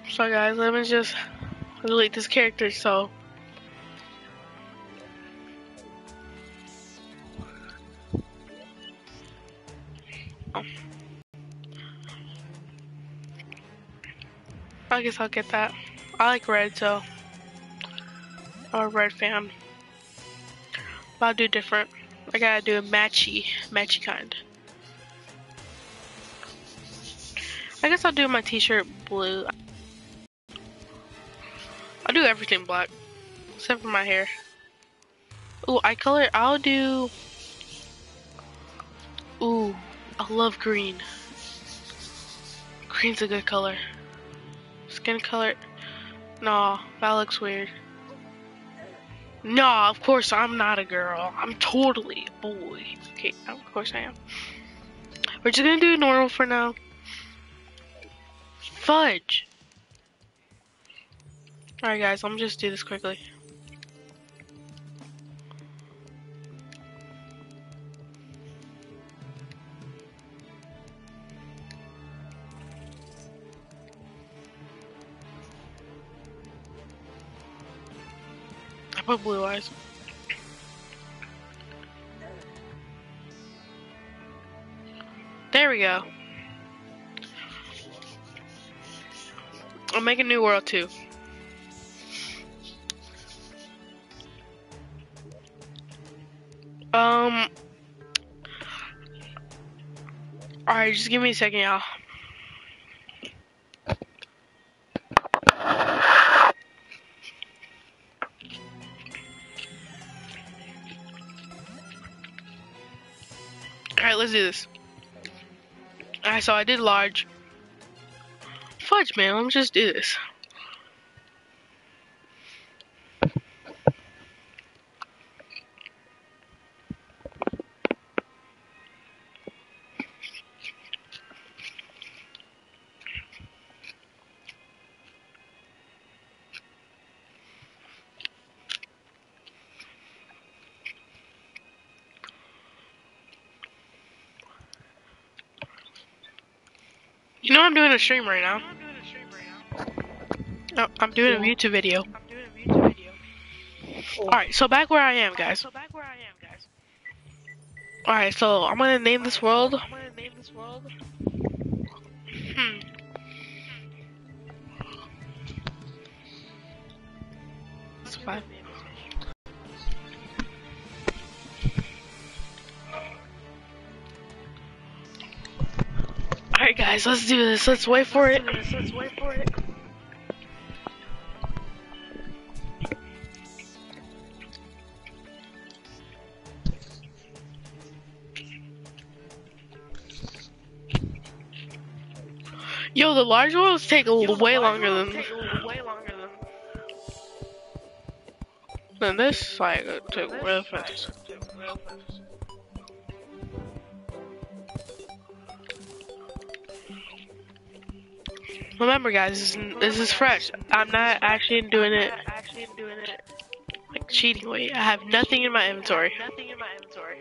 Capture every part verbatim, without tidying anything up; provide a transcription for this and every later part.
So guys, let me just delete this character so oh. I guess I'll get that. I like red, so I'm a red fan. But I'll do different. I gotta do a matchy, matchy kind. I guess I'll do my t-shirt blue. I'll do everything black, except for my hair. Ooh, eye color, I'll do... Ooh, I love green. Green's a good color. Skin color, nah, that looks weird. Nah, of course I'm not a girl. I'm totally a boy. Okay, of course I am. We're just gonna do normal for now. Fudge! Alright guys, let me just do this quickly. I put blue eyes. There we go. I'll make a new world too. Um. Alright, just give me a second, y'all. Alright, let's do this. Alright, so I did large. Fudge, man, let me just do this. You know I'm doing a stream right now. Oh, I'm doing a YouTube video. Alright, so back where I am, guys. Alright, so I'm gonna name this world. Hmm. That's fine. Alright guys, let's do this. Let's wait for it. Let's wait for it. Yo, the large ones take a Yo, way longer than way longer than than this. Like, it took real fast. Remember, guys, this is, this is fresh. I'm not actually doing it like cheating. Wait, I have nothing in my inventory. Nothing in my inventory.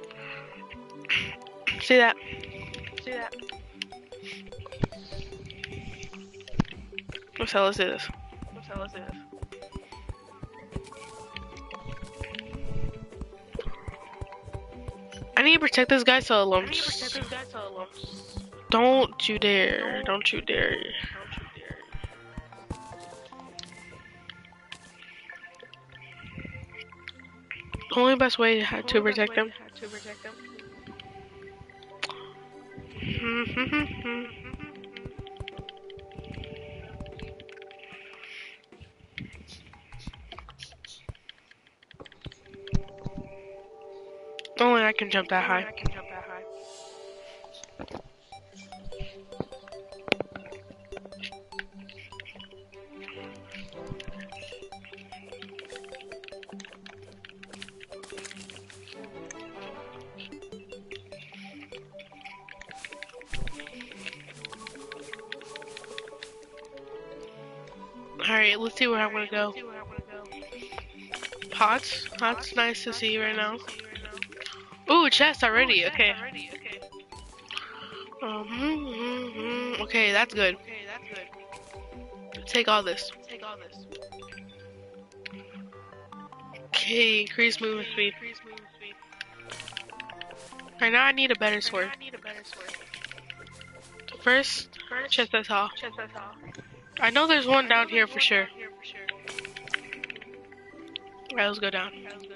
See that? See that? Let's let's do this. Let's let's do this. I need to protect this guy so alums. I need to protect this guy so alums. Don't you dare! Don't you dare! Don't you dare! The only best way to, to protect them. To protect them. Only I can jump that high. I can jump that high. Alright, let's see where I'm gonna go. Pots? Pots nice to see right now. Ooh, chest already, okay. Um, okay, that's good. Take all this. Take all this. Okay, increase movement speed. Right now I need a better sword. First, chest that's all. I know there's one down here for sure. Alright, let's go down.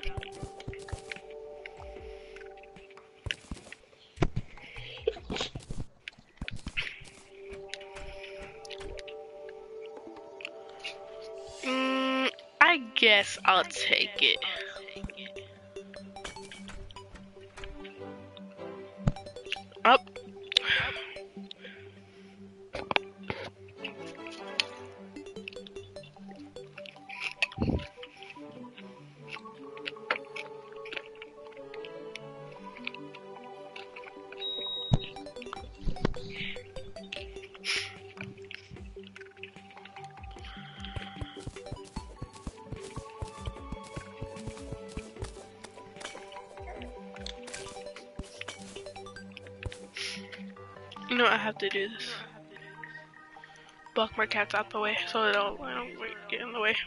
Mm, I guess I'll take it. Up. You know I have to do this. Block my cats out the way so they don't, I don't get in the way.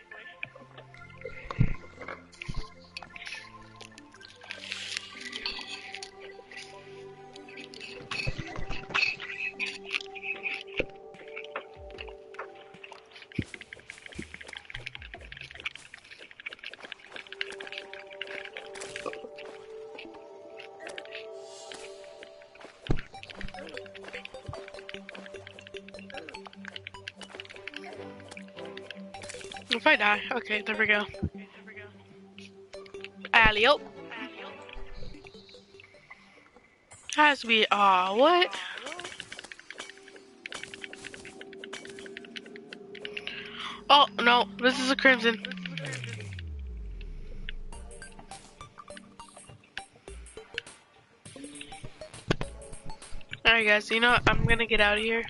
If I die, okay, there we go. Alley-oop. Has to be, aw, uh, what? Oh, no, this is a crimson. Alright guys, you know what? I'm gonna get out of here.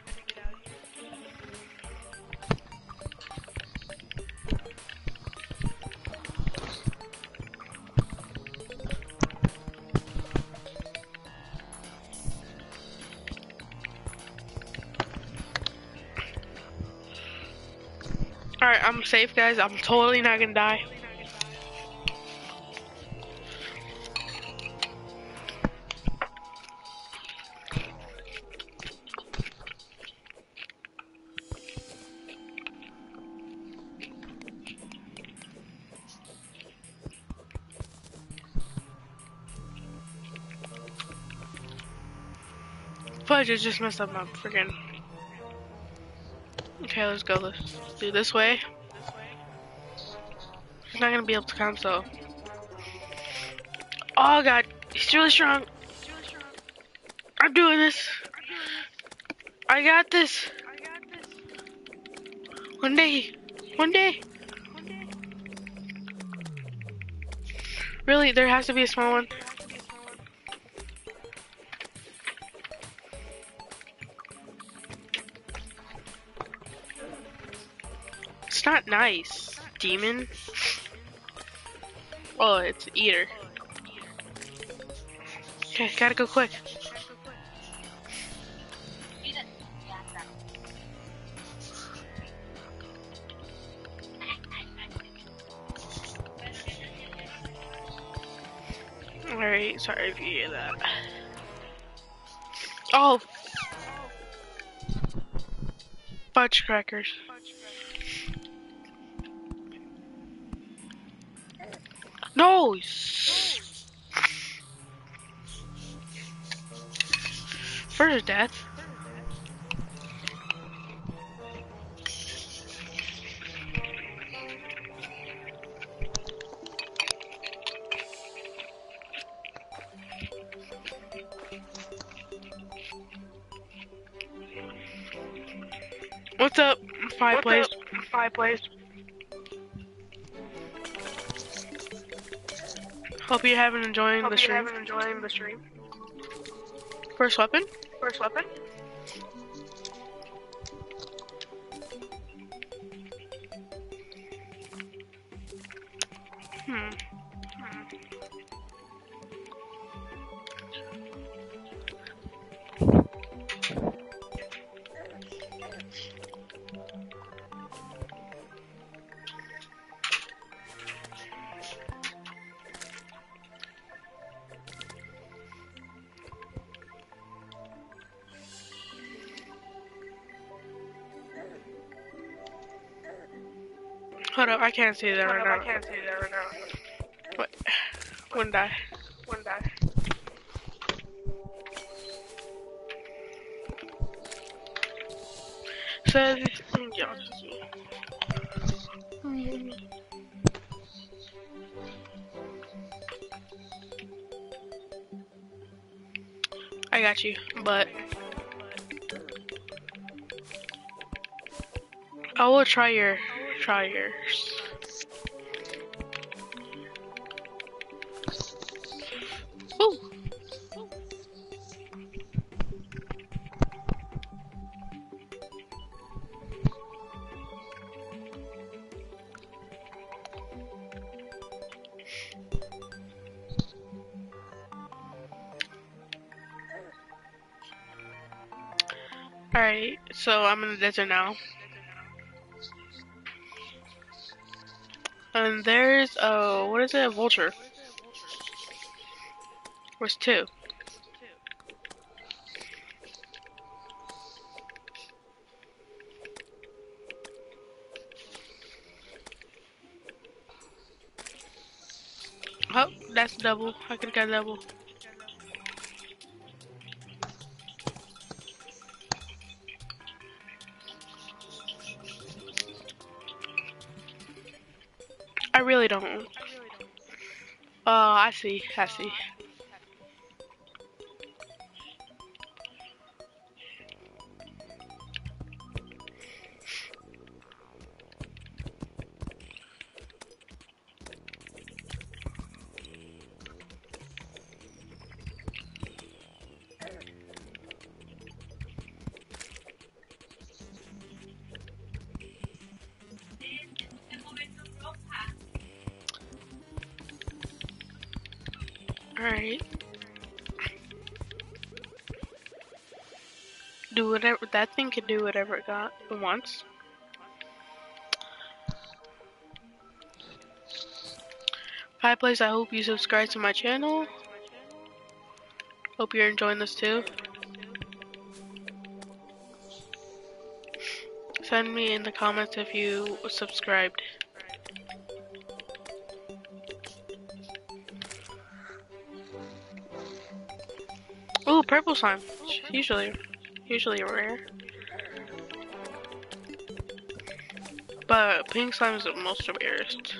Alright, I'm safe guys. I'm totally not gonna die. Fudge, I just messed up my freaking. Okay, let's go. Let's do this way. He's not gonna be able to come, so. Oh god, he's really strong. I'm doing this. I got this. One day. One day. Really, there has to be a small one. It's not nice, demon. Oh, it's eater. Okay, gotta go quick. Alright, sorry if you hear that. Oh! Fudge crackers. No! First death. What's up, fireplace? Fireplace. Hope you're having enjoying Hope the stream. Hope you're having enjoying the stream. First weapon. First weapon. Hmm. Hold up, I can't see that right now. I can't see that right now. What? Wouldn't die. Wouldn't die. Says, y'all just see. I got you, but I will try your, try yours. Ooh. Alright, so I'm in the desert now. And there's, uh, what is it? A vulture. Where's two? Oh, that's double. I could've got double. I really don't. Oh, I see. I see. Alright. Do whatever, that thing can do whatever it got it wants. Hi, Place, I hope you subscribe to my channel. Hope you're enjoying this too. Send me in the comments if you subscribed. Ooh, purple slime. Usually, usually rare. But pink slime is the most rarest.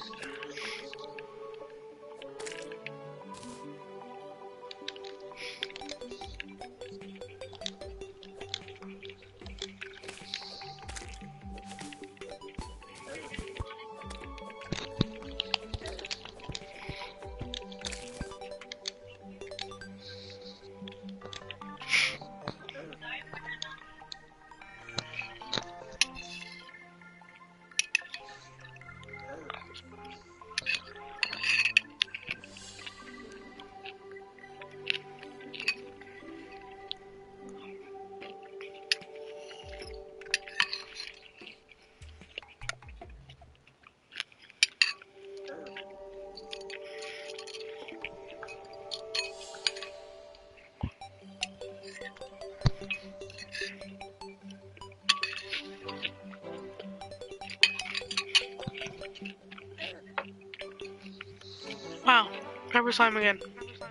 Wow, purple slime again.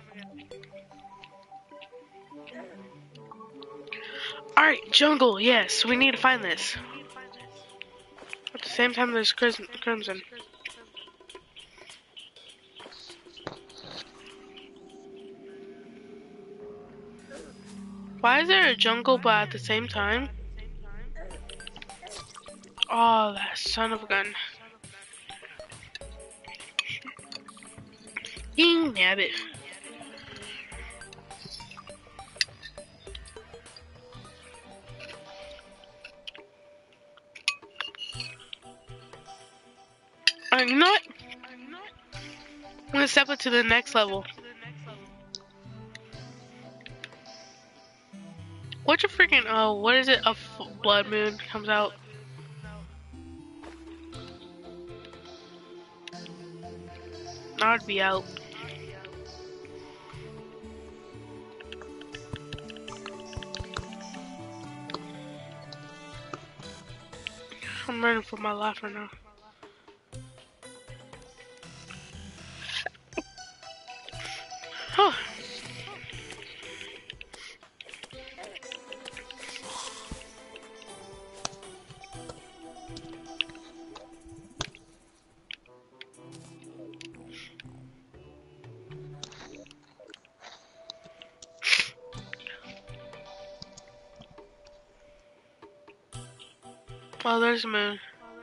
Alright, jungle, yes, we need to find this. At the same time, there's crimson. Why is there a jungle but at the same time? Oh, that son of a gun. Ding nabbit. Uh, you know what? I'm gonna step it to the next level. What's your freaking, oh, what is it? A f blood moon comes out. I'd be out. I'm running for my life right now. Oh, there's a moon.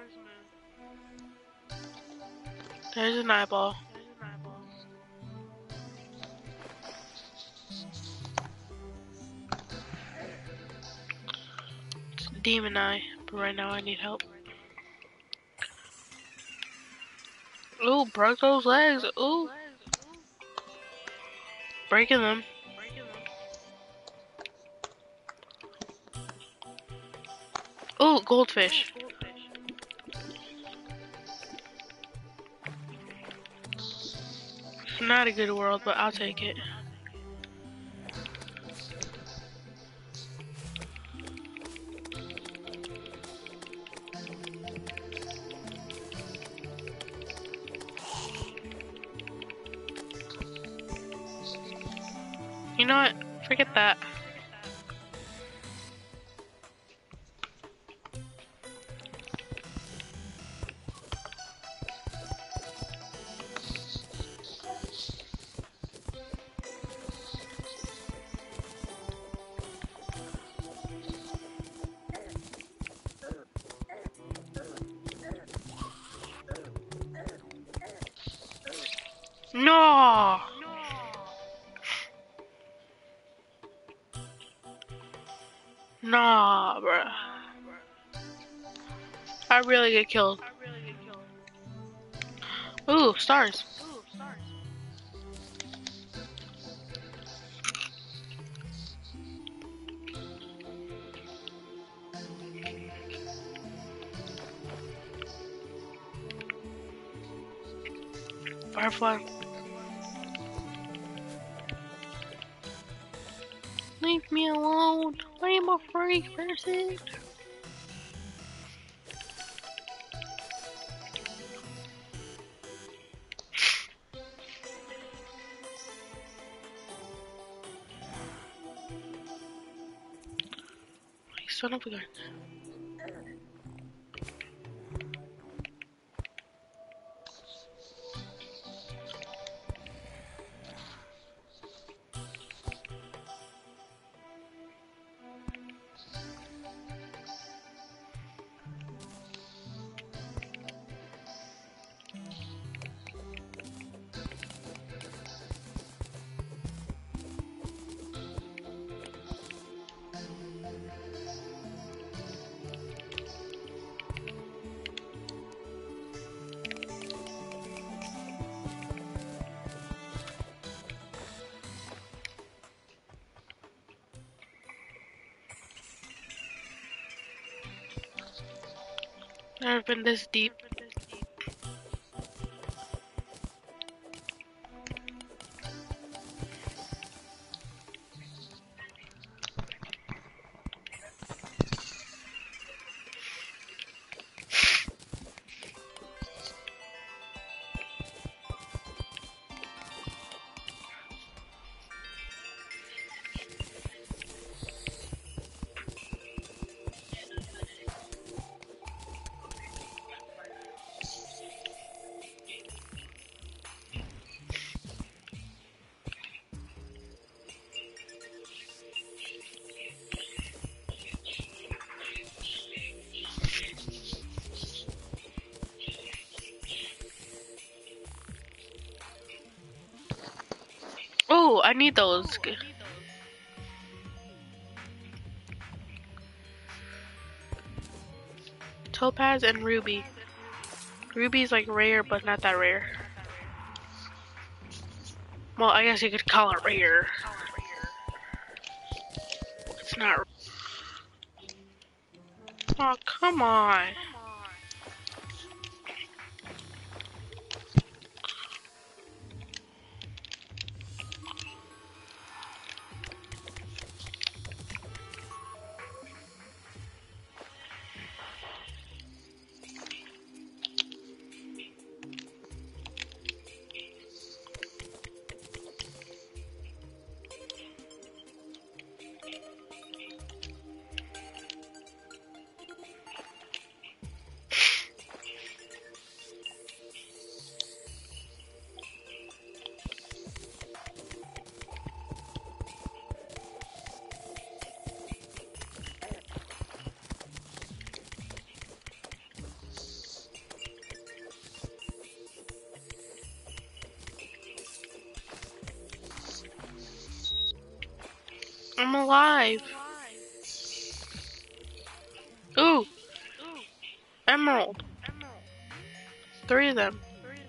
There's an eyeball. It's a demon eye, but right now I need help. Ooh, broke those legs. Ooh. Breaking them. Ooh, goldfish. It's not a good world, but I'll take it. You know what? Forget that. No! Nah, bruh. I really get killed. Ooh, stars. Firefly. Leave me alone. I'm a freak person. Son of a gun. Never been this deep. Oh, I need those. Topaz and ruby. Ruby's like rare, but not that rare. Well, I guess you could call it rare. It's not. Oh, come on. I'm alive. Ooh, emerald. Three of them.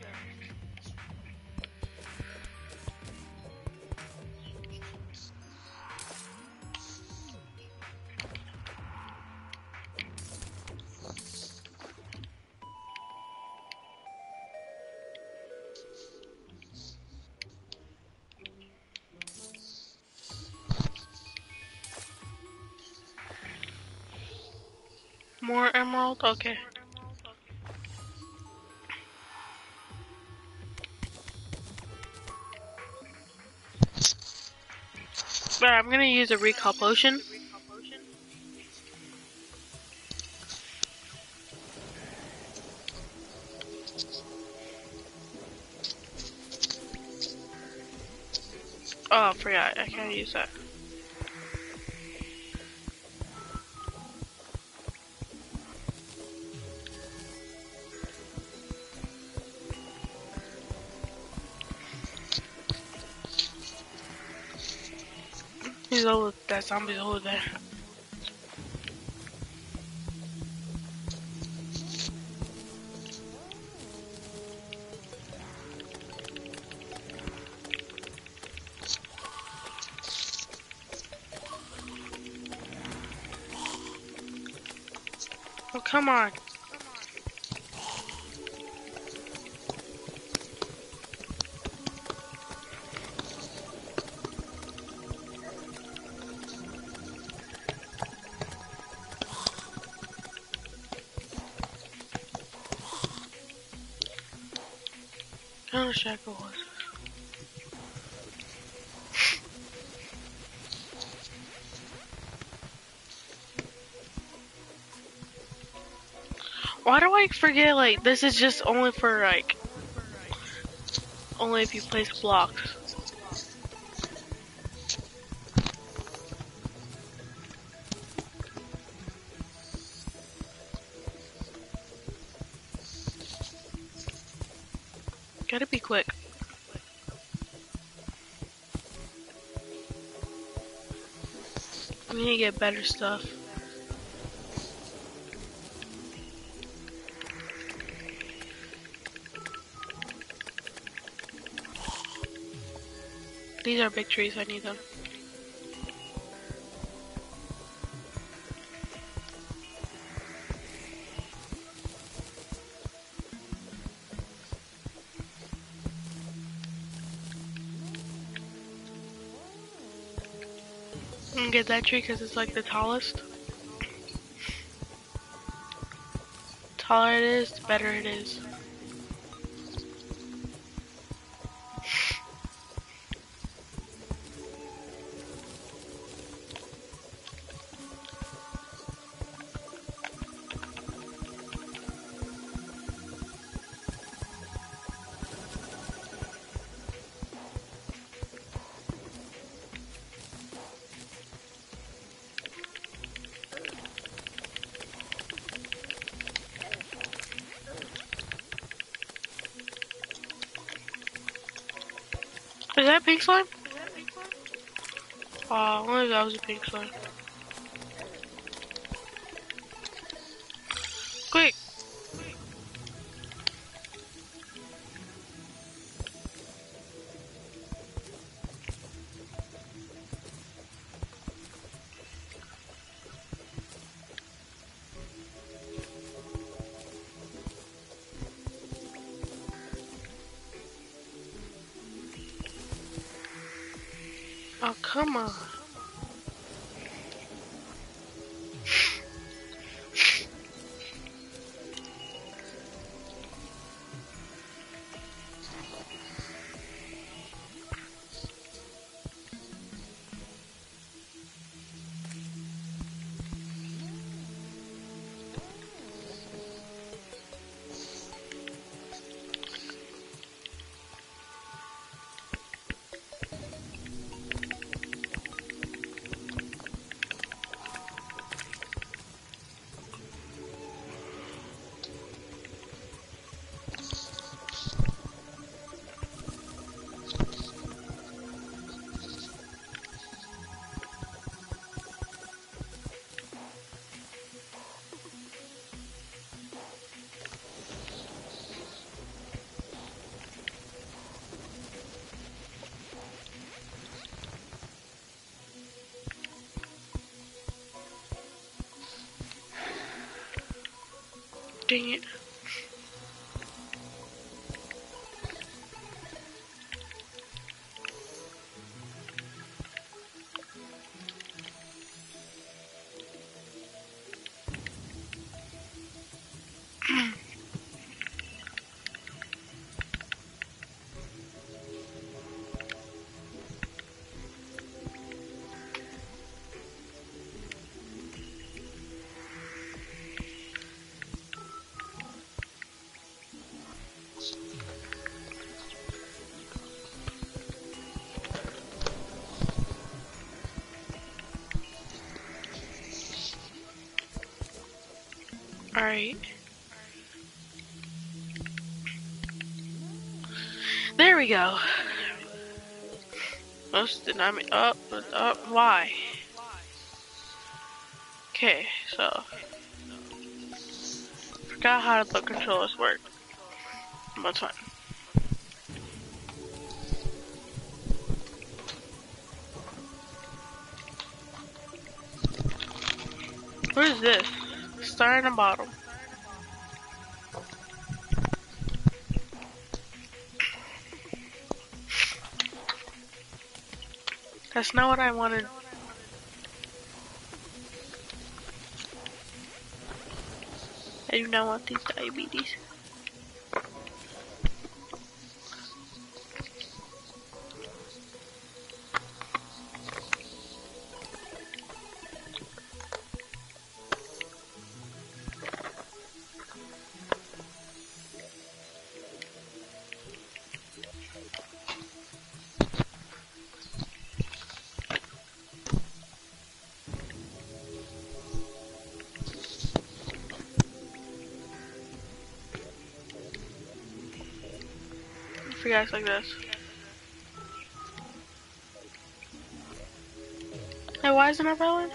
More emerald? Okay. But I'm gonna use a recall potion. Oh, I forgot. I can't use that. He's over. That zombie's over there. Oh, come on. Kind of shackle was. Why do I forget, like, this is just only for, like, only if you place blocks. Gotta be quick. We need to get better stuff. These are big trees, I need them. And get that tree because it's like the tallest. The taller it is, the better it is. Is that pink slime? Oh, only that was a pink slime. Quick! Oh, come on. Dang it. Alright. There we go. Most did not make up, up, why? Okay, so forgot how the controllers work. That's fine. What is this? Star in a bottle. That's not what I wanted. I do not want these diabetes. For guys like this. Hey, why isn't it valid?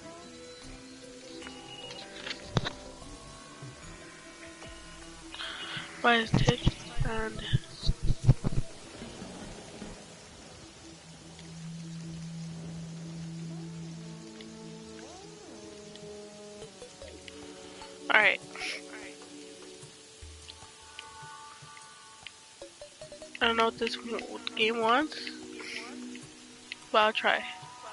Why is tick and alright. I don't know what this game wants, but I'll try.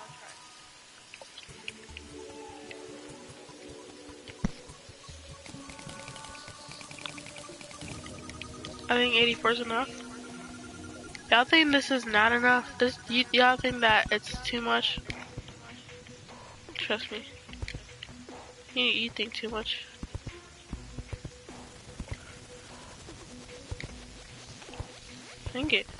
I think eighty-four is enough. Y'all think this is not enough? This y'all think that it's too much? Trust me. You, you think too much. Dang it.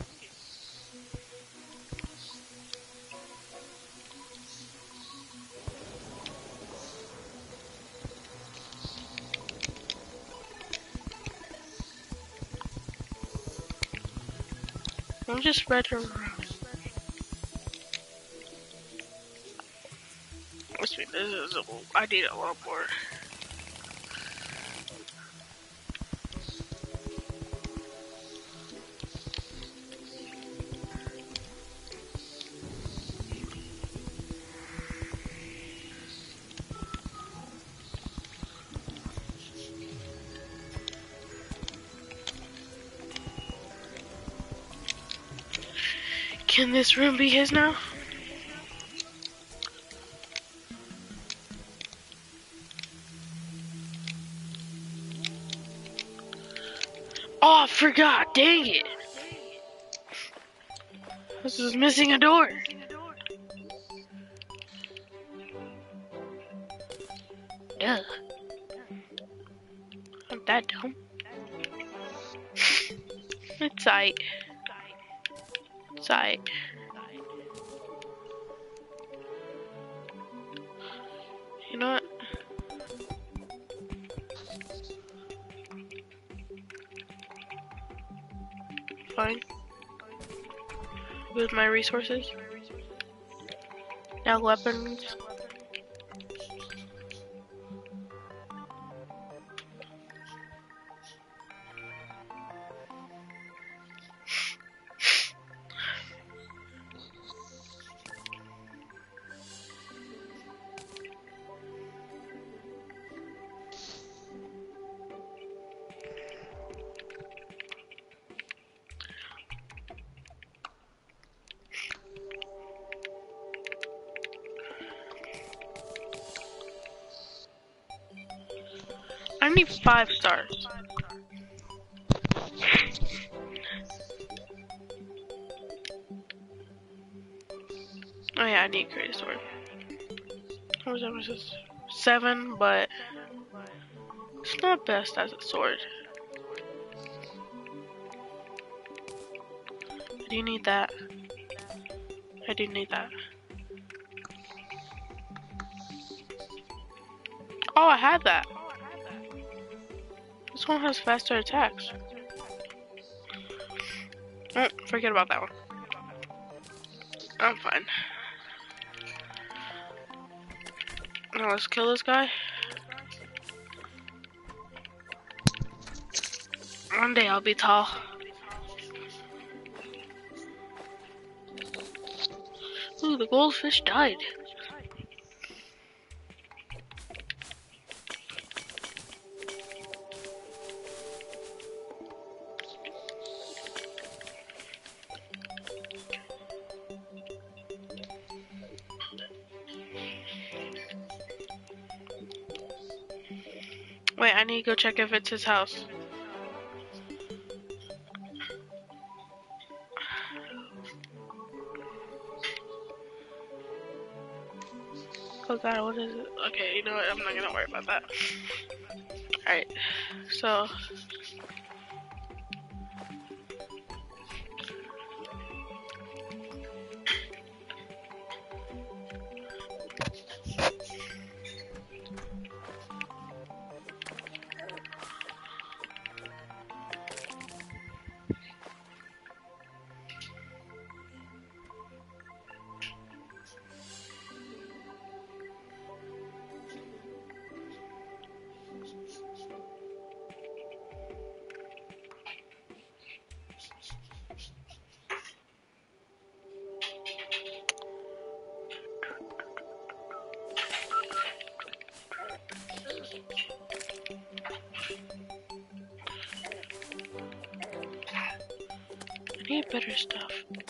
I'm just spread her around. This is a, I need a lot more. Can this room be his now? Oh, I forgot. Dang it. This is missing a door. Duh. I'm that dumb. It's aight. It's aight. You know what? Fine. With my resources. Now weapons. I need five stars. Oh yeah, I need to create a sword. What was that? Was this seven, but it's not best as a sword. I do need that. I do need that. Oh, I had that. This one has faster attacks. Oh, forget about that one. I'm fine. Now let's kill this guy. One day I'll be tall. Ooh, the goldfish died. Wait, I need to go check if it's his house. Oh god, what is it? Okay, you know what? I'm not gonna worry about that. Alright, so. I need better stuff.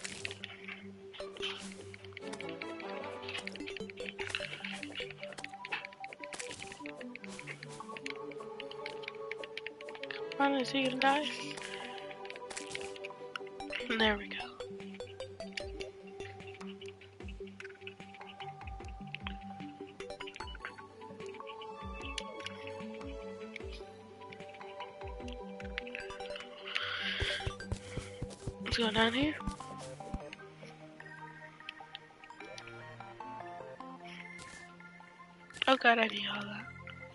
Come on, is he gonna die? There we go. Let's go down here. Oh god, I need all that.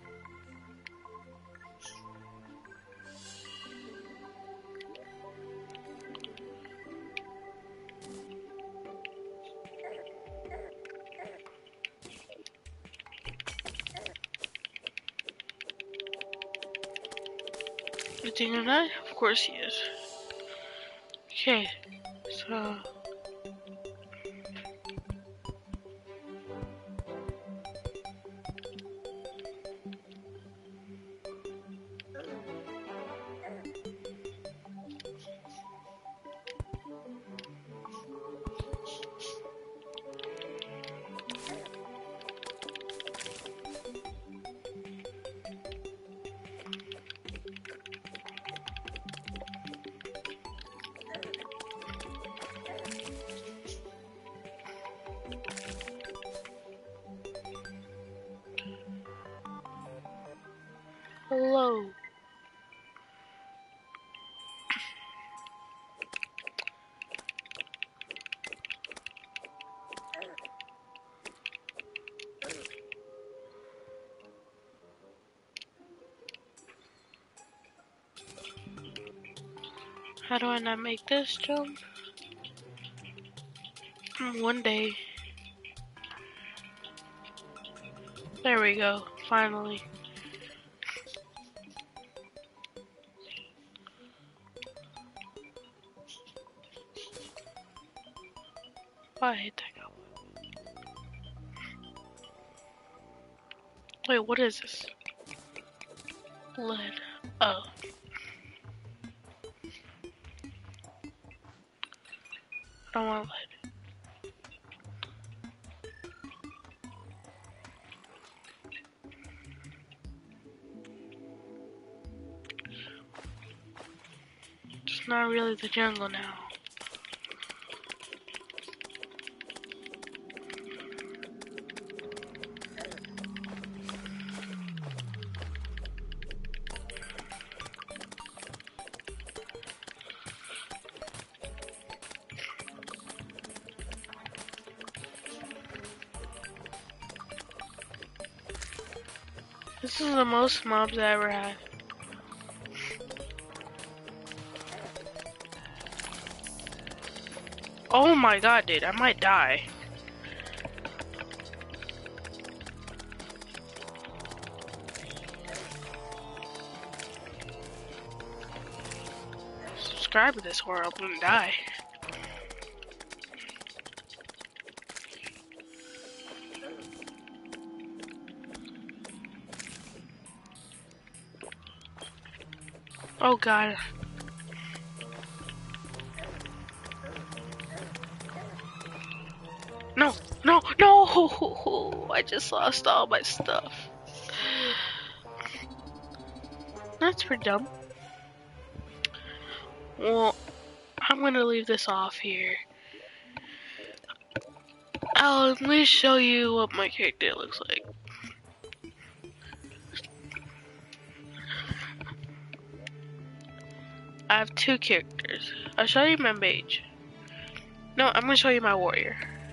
Is he gonna die? Of course he is. Okay, so. Hello. How do I not make this jump? One day. There we go, finally. Oh, I hate that guy. Wait, what is this? Lead. Oh. I don't want lead. not really the jungle now. This is the most mobs I ever had. Oh my god, dude, I might die. Subscribe to this or I'm gonna die. Oh god. No, no, no! I just lost all my stuff. That's pretty dumb. Well, I'm gonna leave this off here. I'll at least show you what my character looks like. I have two characters. I'll show you my mage. No, I'm gonna show you my warrior.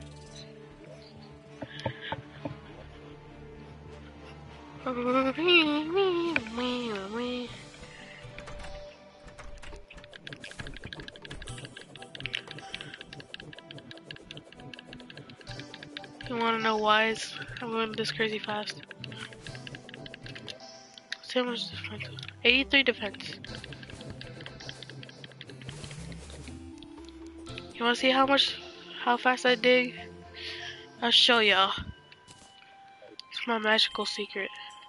You wanna know why I'm going this crazy fast? See how much defense? eighty-three defense. You wanna see how much, how fast I dig? I'll show y'all. It's my magical secret.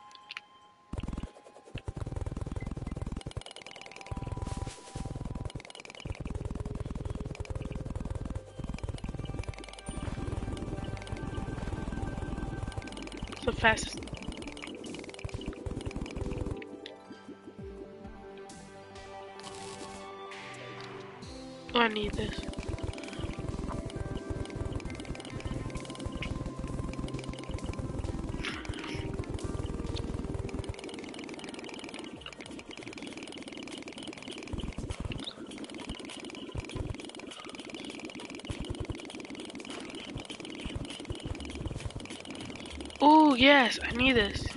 It's the fastest. Oh, I need this. Oh yes, I need this.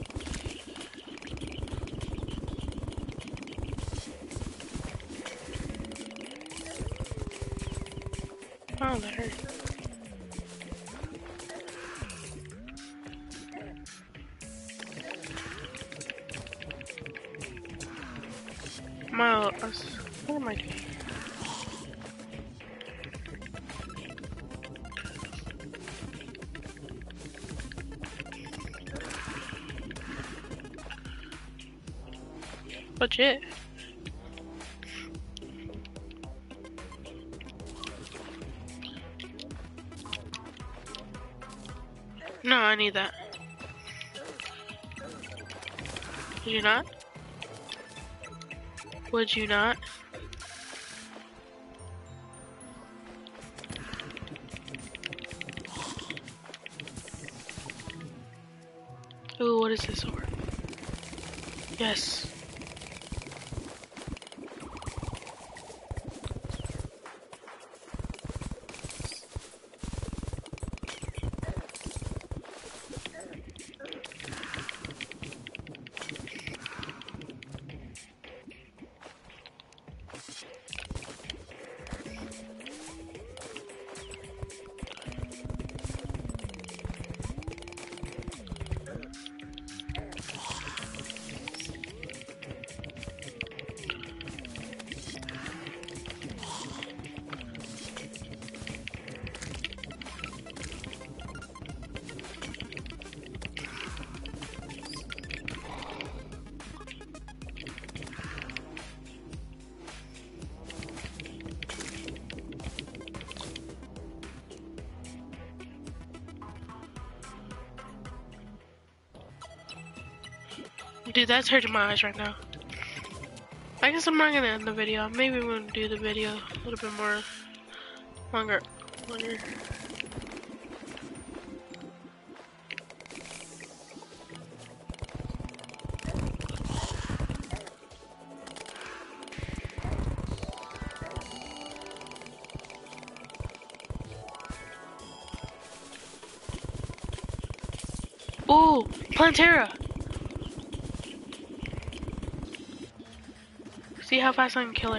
Oh, that hurt. My, what am I doing? Legit. No, I need that. Did you not? Would you not? Ooh, what is this sword? Yes. Dude, that's hurting my eyes right now. I guess I'm not gonna end the video. Maybe I'm gonna do the video a little bit more longer. longer. Ooh, Plantera! See how fast I can kill her.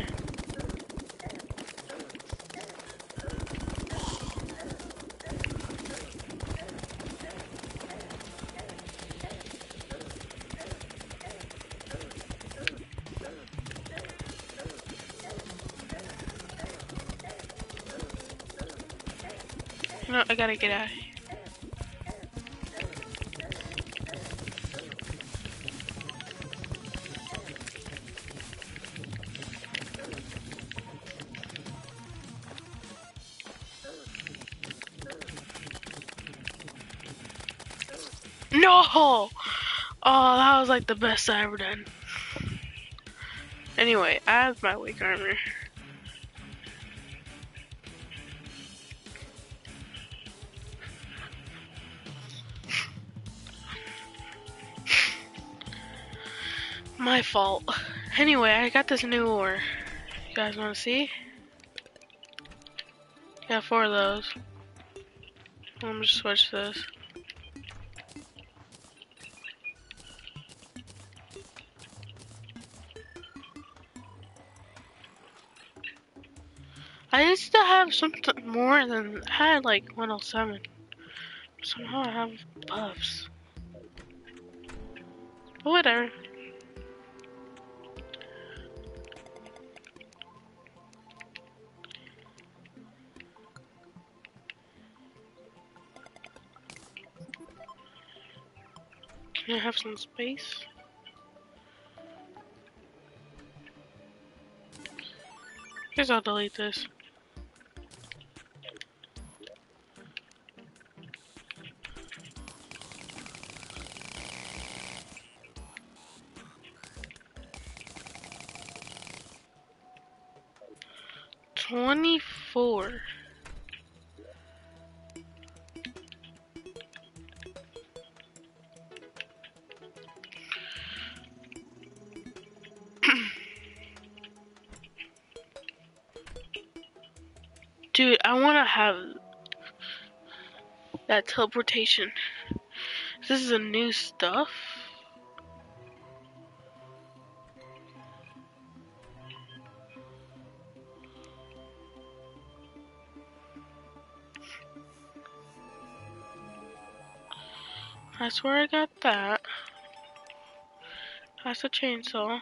No, I gotta get out of here. No! Oh, that was like the best I ever done. Anyway, I have my weak armor. My fault. Anyway, I got this new ore. You guys wanna see? Got four of those. I'm gonna just switch this. I used to have something more than I had like one oh seven. Somehow I have buffs. But whatever. Can I have some space? Guess I'll delete this. Twenty-four. Dude, I wanna have that teleportation. This is a new stuff. That's where I got that. That's a chainsaw.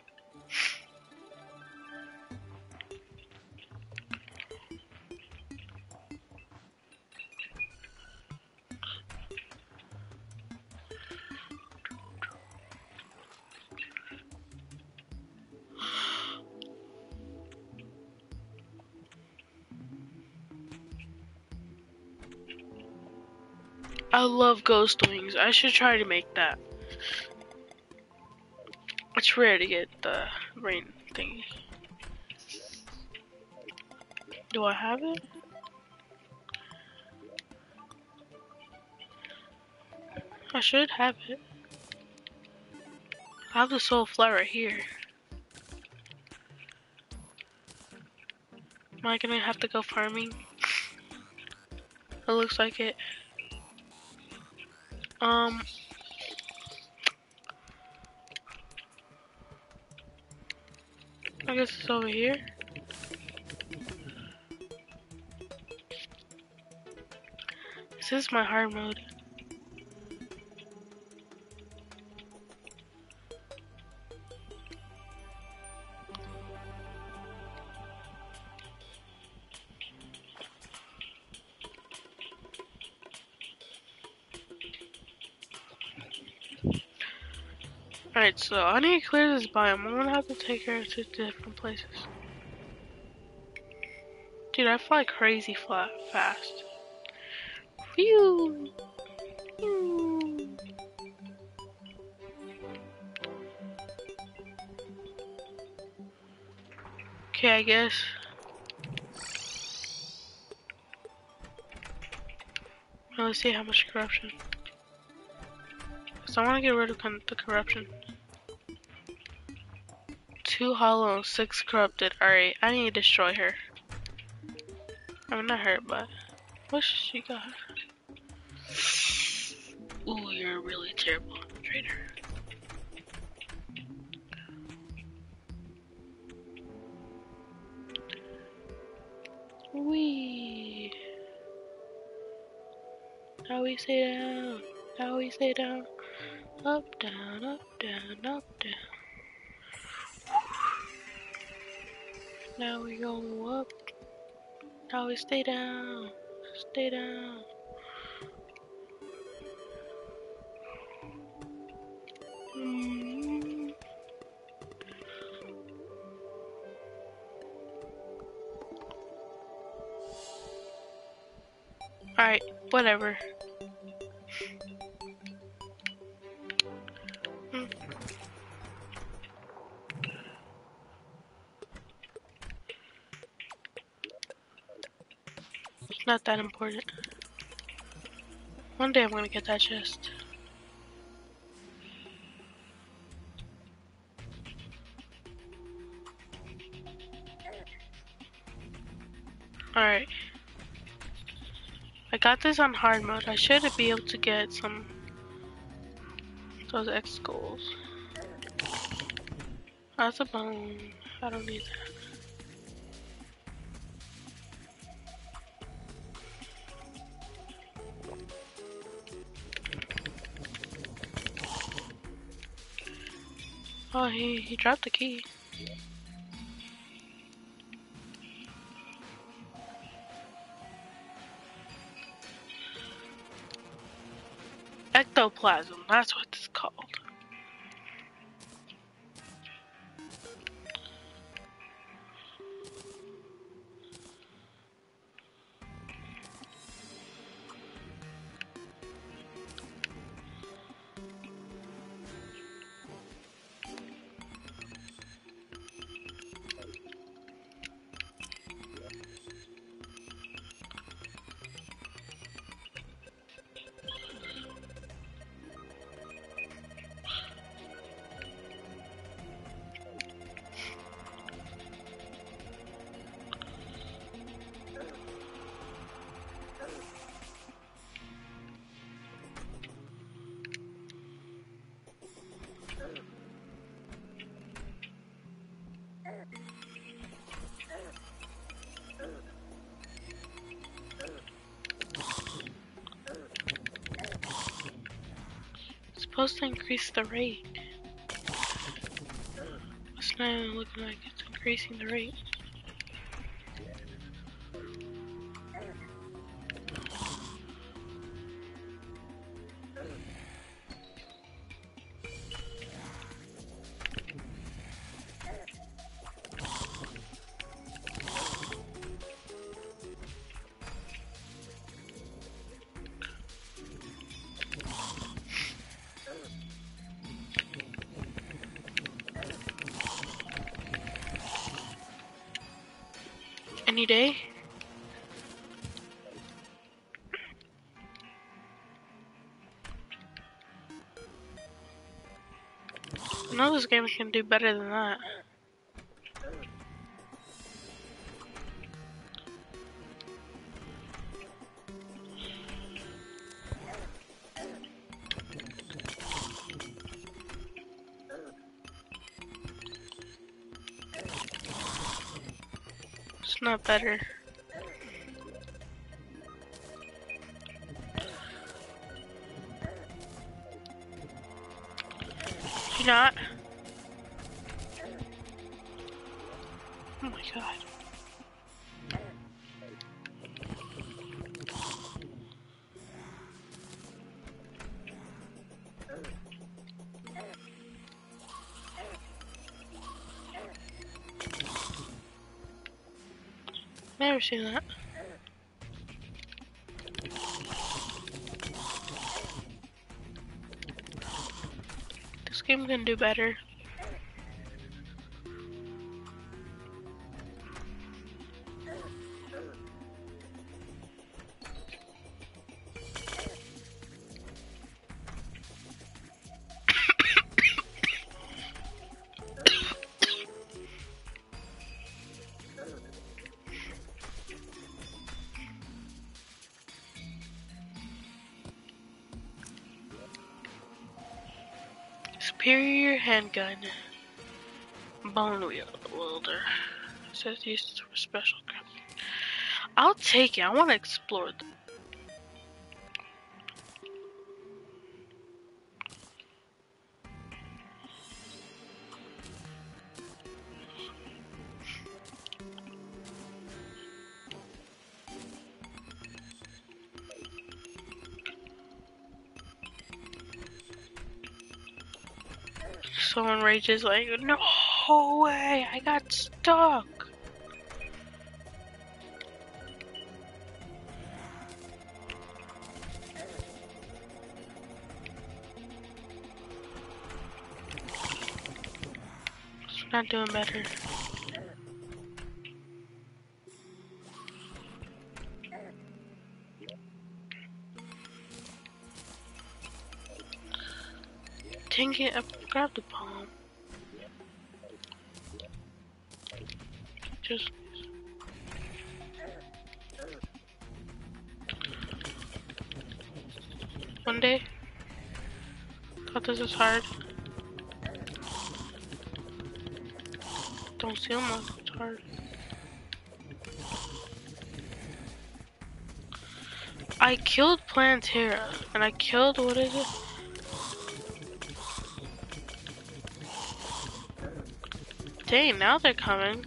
I love ghost wings. I should try to make that. It's rare to get the rain thingy. Do I have it? I should have it. I have the soul flower right here. Am I gonna have to go farming? It looks like it. Um. I guess it's over here. This is my hard mode. Alright, so I need to clear this biome. I'm gonna have to take her to different places. Dude, I fly crazy flat fast. Phew! Phew. Okay, I guess. Now let's see how much corruption. Cause I want to get rid of con the corruption. Two hollow and six corrupted. Alright, I need to destroy her. I mean, not her, but what she got? Ooh, you're a really terrible trader. Wee. Now we stay down. Now we stay down. Up, down, up, down, up, down. Now we go up. Now we stay down. Stay down. Mm. Alright, whatever. Mm. It's not that important. One day I'm gonna get that chest. Alright. I got this on hard mode. I should be able to get some those X goals. That's a bone. I don't need that. Oh, he, he dropped the key. Ectoplasm, that's what it's called. It's supposed to increase the rate. It's not even looking like it's increasing the rate. Any day? I know this game can do better than that. It's not better. You not? Oh my god. Never seen that. This game can do better. Superior handgun. Bone wheel welder. Says used for special crafting. I'll take it. I want to explore them. Someone rages like, no way, I got stuck. It's not doing better. Dang it, I grabbed the bomb. Just one day. Thought this was hard. Don't seem like it's hard. I killed Plantera, and I killed, what is it? Dang, now they're coming.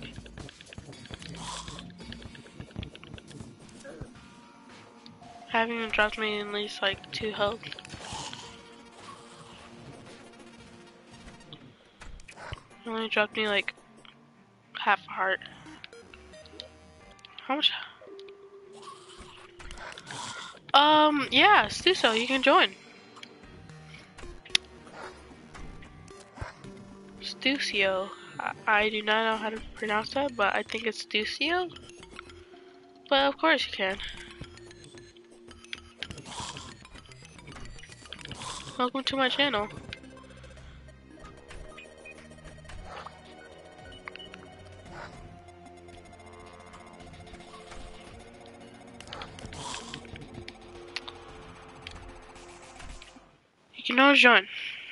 Having dropped me at least like two health. Only dropped me like half a heart. How much? Um, yeah, Stuso, you can join. Stucio. I, I do not know how to pronounce that, but I think it's Stucio. But of course you can. Welcome to my channel. You can always join.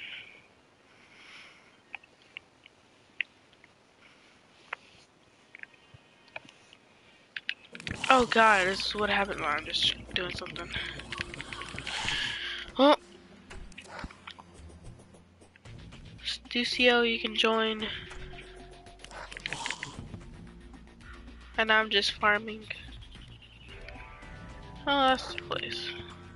Oh god, this is what happened while I'm just doing something. Oh. Stucio, you can join. And I'm just farming. Oh, that's the place.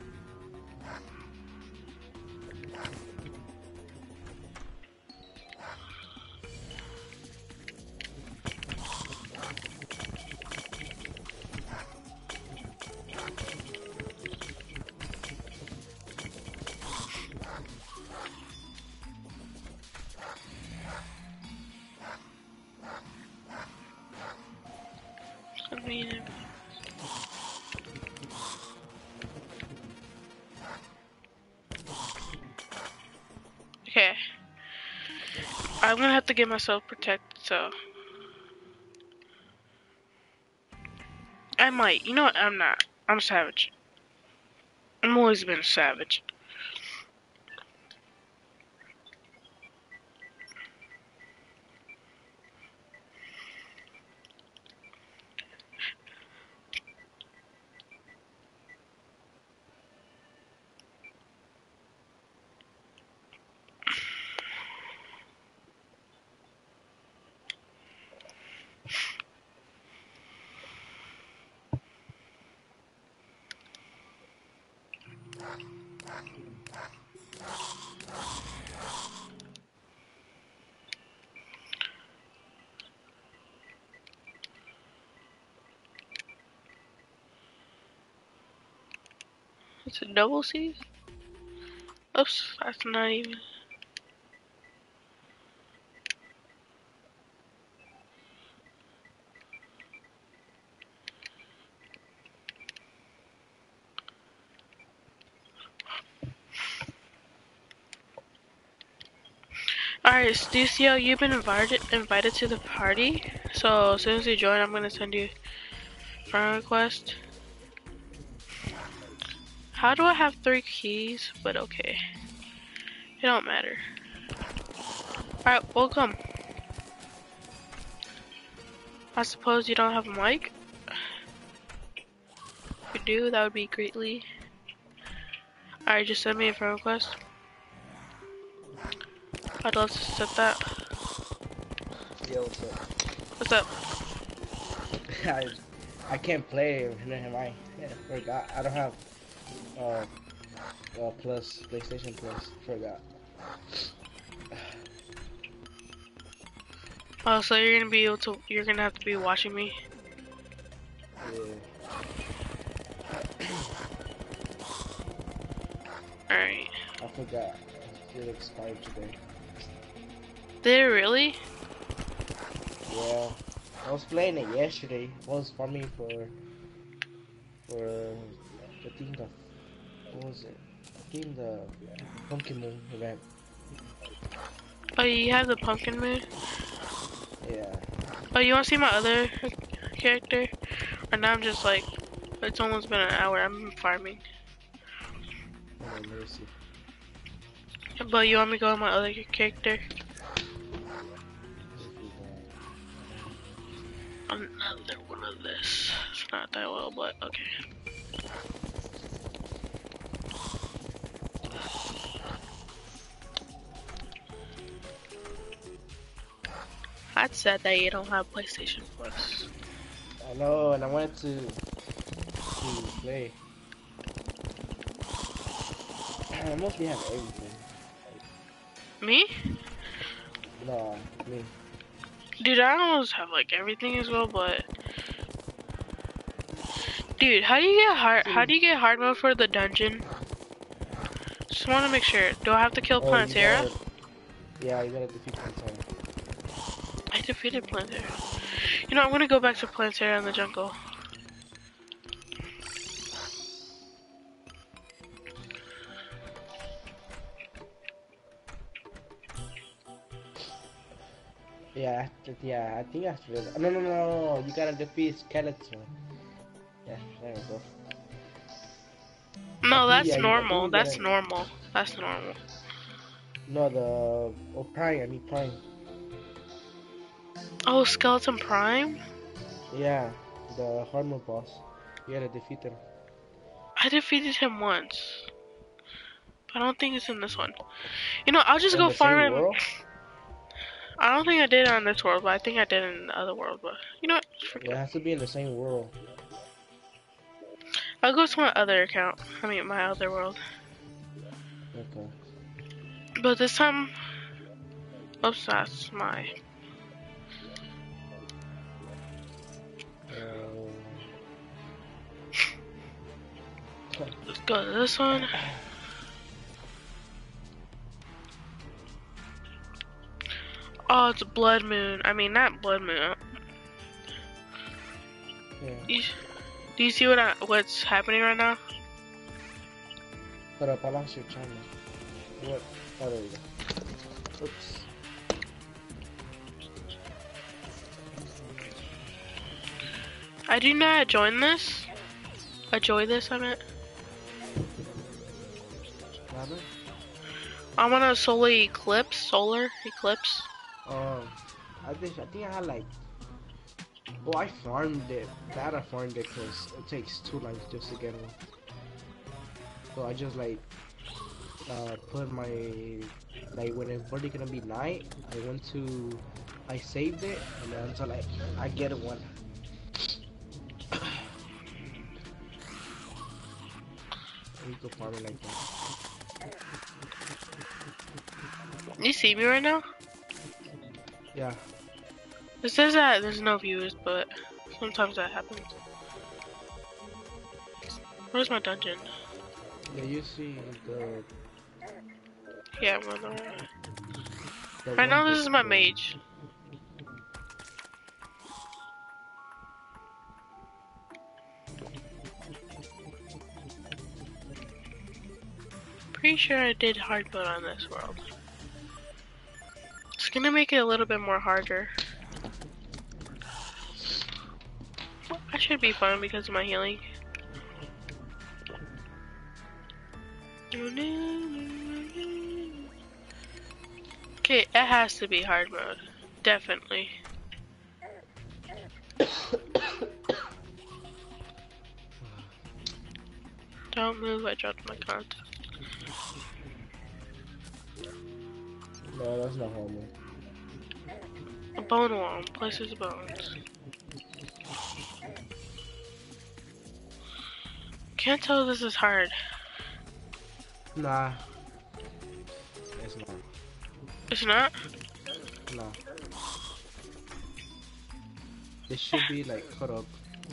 Okay. I'm gonna have to get myself protected, so. I might. You know what? I'm not. I'm a savage. I've always been a savage. It's a double C? Oops, that's not even. Alright, Stucio, you've been invited invited to the party. So as soon as you join, I'm gonna send you a friend request. How do I have three keys? But okay. It don't matter. Alright, welcome. I suppose you don't have a mic? If you do, that would be greatly. Alright, just send me a friend request. I'd love to accept that. Yo, what's up? What's up? I, I can't play. I yeah, forgot. I don't have uh, uh plus PlayStation Plus. Forgot. Oh, so you're gonna be able to, you're gonna have to be watching me. Yeah. Alright. I forgot. It expired today. Did it really? Yeah. I was playing it yesterday. I was farming for for I think the what was it? I think the Pumpkin Moon event. Oh, you have the pumpkin moon? Yeah. Oh, you wanna see my other character? Or now I'm just like, it's almost been an hour, I'm farming. Hold on, let me see. But you want me to go with my other character? Another one of this. It's not that well, but okay. That's sad that you don't have PlayStation Plus. I know, and I wanted to to play. I mostly have everything. Me? No, me. Dude, I almost have like everything as well, but dude, how do you get hard? How do you get hard mode for the dungeon? Just want to make sure. Do I have to kill Oh, you Plantera? gotta- Yeah, you gotta defeat Plantera. I defeated Plantera. You know, I'm gonna go back to Plantera in the jungle. Yeah, after, yeah, I think after that. No, no, no, no, you gotta defeat Skeleton. Yeah, there we go. No, I think- that's yeah, you- I think normal. you That's gotta- normal. That's normal. No, the oh Prime. I mean Prime. Oh, Skeleton Prime? Yeah, the hard mode boss. You gotta defeat him. I defeated him once. But I don't think it's in this one. You know, I'll just In go the same farm him. world? I don't think I did it on this world, but I think I did it in the other world. But you know what? Just Yeah, forget it it. has to be in the same world. I'll go to my other account. I mean, my other world. Okay. But this time, oops, that's my. Um, Let's go to this one. Oh, it's Blood Moon. I mean, not Blood Moon. yeah. You, do you see what I, what's happening right now? Hold up, I lost your channel. What? Oh, there we go. Oops. I do not join this. Enjoy this, I meant. What happened? I'm on a solar eclipse. Solar eclipse. Um, I think I think I had like. Oh, I farmed it. That I farmed it because it takes two lives just to get one. So I just like uh put my like when it's already gonna be night. I went to I saved it and then until like I get one. We go farming like that. You see me right now? Yeah. It says that there's no viewers, but sometimes that happens. Where's my dungeon? Yeah, you see the. Yeah, I'm on the right. the Right now, one this with is my the- mage. Pretty sure I did hard mode on this world. It's gonna make it a little bit more harder. I should be fine because of my healing. Okay, it has to be hard mode. Definitely. Don't move, I dropped my content. No, that's not hard mode. A bone wall, places bones. Can't tell if this is hard. Nah. It's not. It's not? Nah. This should be like cut up.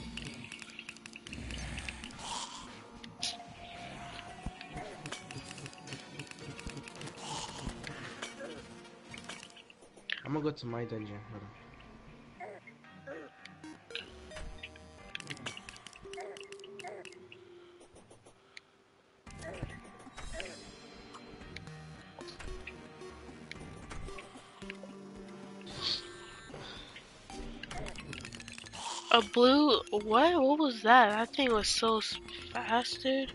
I'm gonna go to my dungeon. Hold on. A blue, what? What was that? That thing was so fast, dude.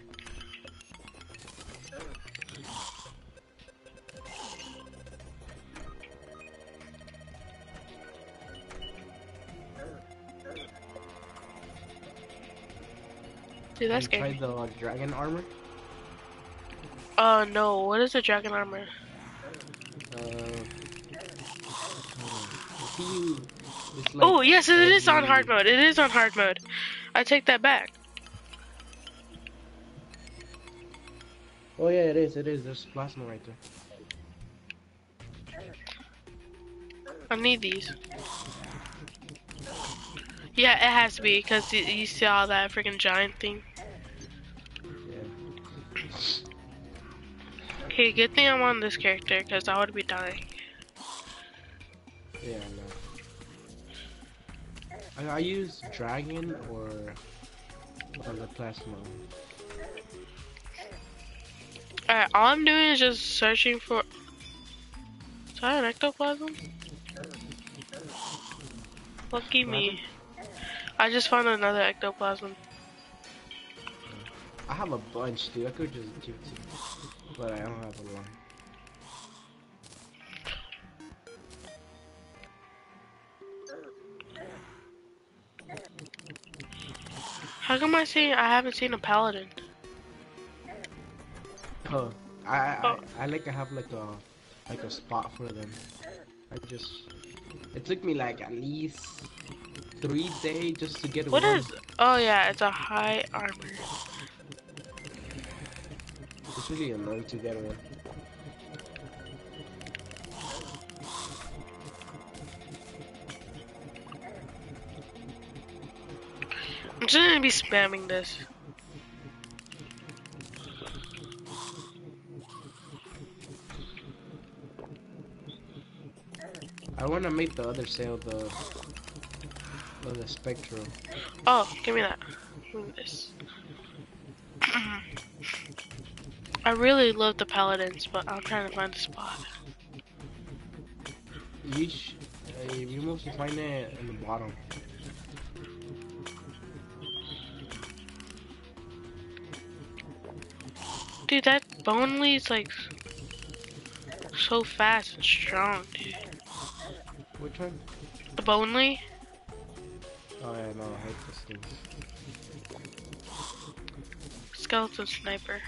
Dude, that's Have you scary. tried the uh, dragon armor? Oh no, what is the dragon armor? Uh, see you. It's like Oh yes, it is on every- hard mode. It is on hard mode. I take that back. Oh yeah, it is. It is. There's plasma right there. I need these. Yeah, it has to be because you, you saw that freaking giant thing. Yeah. Okay, good thing I'm on this character because I would be dying. Yeah, I know. I, I use dragon or or the plasma. Alright, all I'm doing is just searching for. Is that an ectoplasm? Lucky me. I just found another ectoplasm. I have a bunch, dude. I could just give it to you, but I don't have a lot. How come I see I haven't seen a paladin? Oh, I I, Oh. I I like to have like a like a spot for them. I just it took me like at least three days just to get What one. is? Oh yeah, it's a high armor. It's really annoying to get one. I'm just gonna be spamming this. I want to make the other sail the the, the spectral. Oh, give me that. Give me this. I really love the paladins, but I'm trying to find a spot. You sh uh, you mostly find it in the bottom. Dude, that Bonely is like so fast and strong, dude. Which one? The Bonely? Oh yeah, no, I hate those things. Skeleton sniper.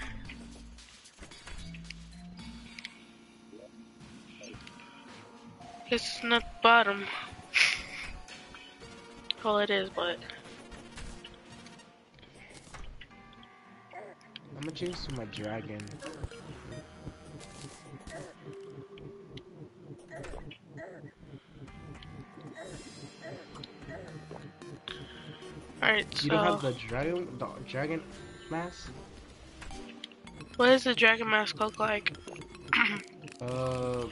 It's not bottom. Well, it is, but I'm gonna change to my dragon. alright. You So, don't have the dragon the dragon mask? what does the dragon mask look like? Uh,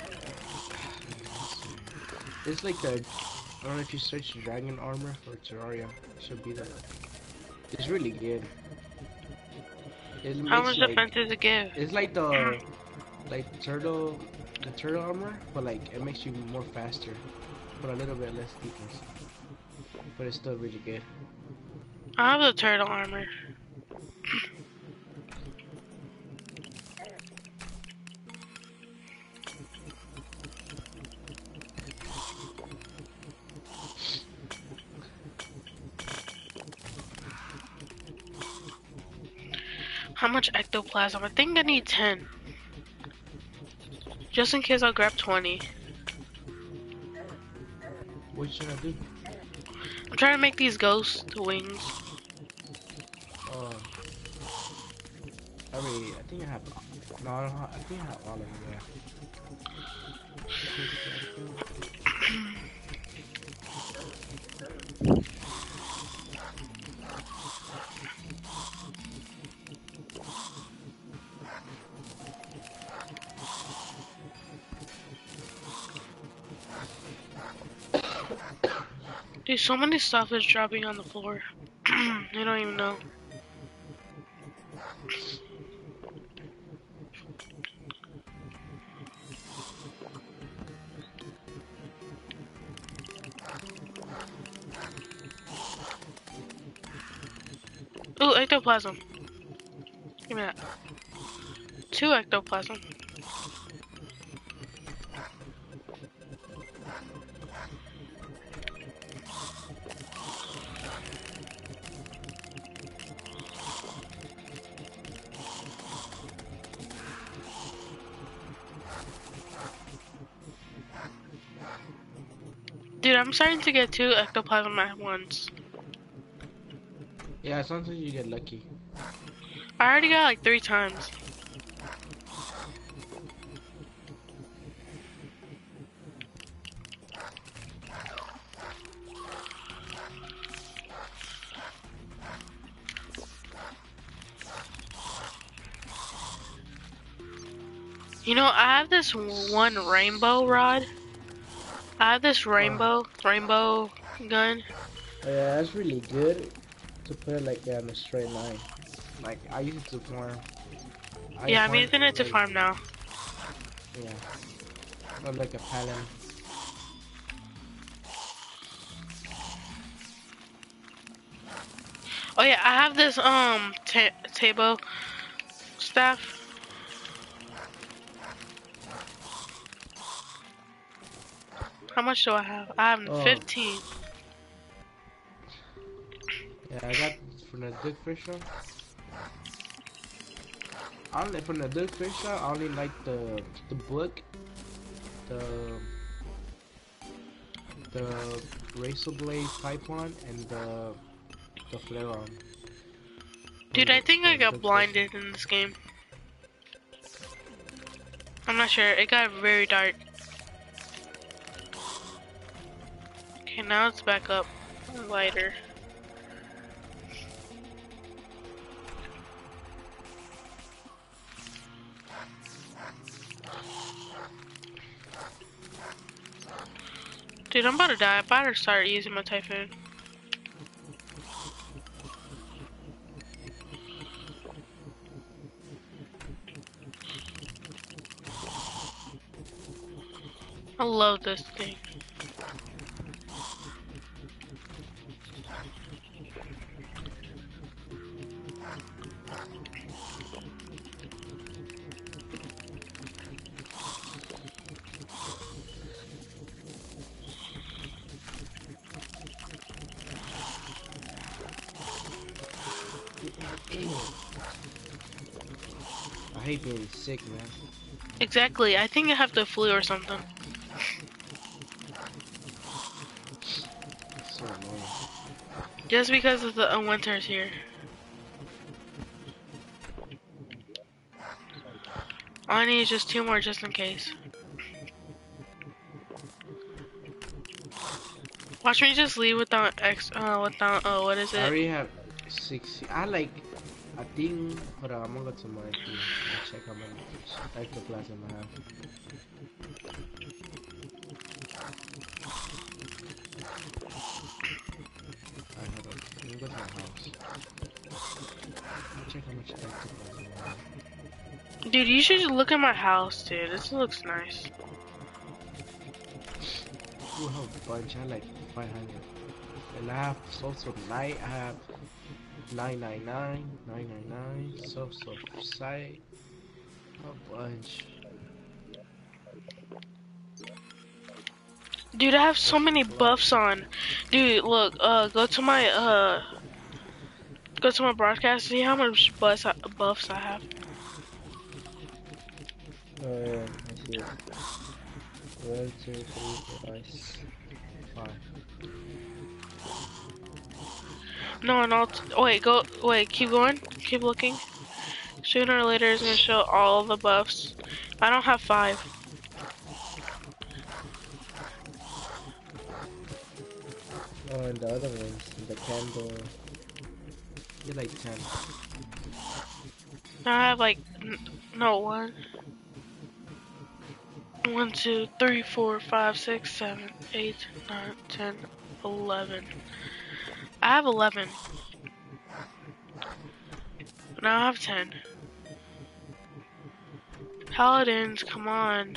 it's like a. I don't know if you search dragon armor for Terraria. It should be there. It's really good. It How makes much like, defense does it give? It's like the like turtle, the turtle armor, but like it makes you more faster, but a little bit less defense. But it's still really good. I have the turtle armor. How much ectoplasm? I think I need ten. Just in case I'll grab twenty. What should I do? I'm trying to make these ghost wings. Oh, I mean, I think I have. No, I don't have, I think I have all of them. Yeah. Dude, so many stuff is dropping on the floor. I don't even know. Ooh, ectoplasm. Give me that. Two ectoplasm. Dude, I'm starting to get two ectoplasm at once. Yeah, sometimes you get lucky. I already got like three times. You know, I have this one rainbow rod. I have this rainbow, uh, rainbow gun. Yeah, that's really good to put it like on a straight line. Like, I use it to farm. I Yeah, farm, I'm using it to like, farm now. Yeah. Not like a pattern. Oh yeah, I have this um ta table staff. How much do I have? I have Oh. fifteen. Yeah, I got from the Duke Fish shop. I only from the Duke Fish shop. I only like the the book, the the Razor Blade Pipeline, and the the Flare-On. Dude, I think I got blinded in this game. I'm not sure. It got very dark. Okay, now it's back up. Lighter. Dude, I'm about to die. I better start using my Typhoon. I love this thing. I hate being sick, man. Exactly. I think I have the flu or something. It's so annoying. Just because of the uh, winters here. All I need is just two more just in case. Watch me just leave without X, uh, without, uh, what is it? I already have sixty. I like, I think, hold on, I'm gonna go to my thing and check how many ectoplasm I have. Alright, hold on. Let me go to my house. Check how much ectoplasm I have. Dude, you should look at my house, dude. This looks nice. I have a bunch. I have like five hundred. And I have also night. I have nine nine nine, nine nine nine, so so sight. A bunch. Dude, I have so many buffs on. Dude, look, uh, go to my, uh, Go to my broadcast, see how much buffs I, buffs I have. Oh yeah, I see it. One, two, three, four, five, six, five. No, no. Wait, go. Wait, keep going. Keep looking. Sooner or later, it's gonna show all the buffs. I don't have five. Oh, and the other ones, the candle. You're like ten. Now I have like n no one. One, two, three, four, five, six, seven, eight, nine, ten, eleven. I have eleven. Now I have ten. Paladins, come on.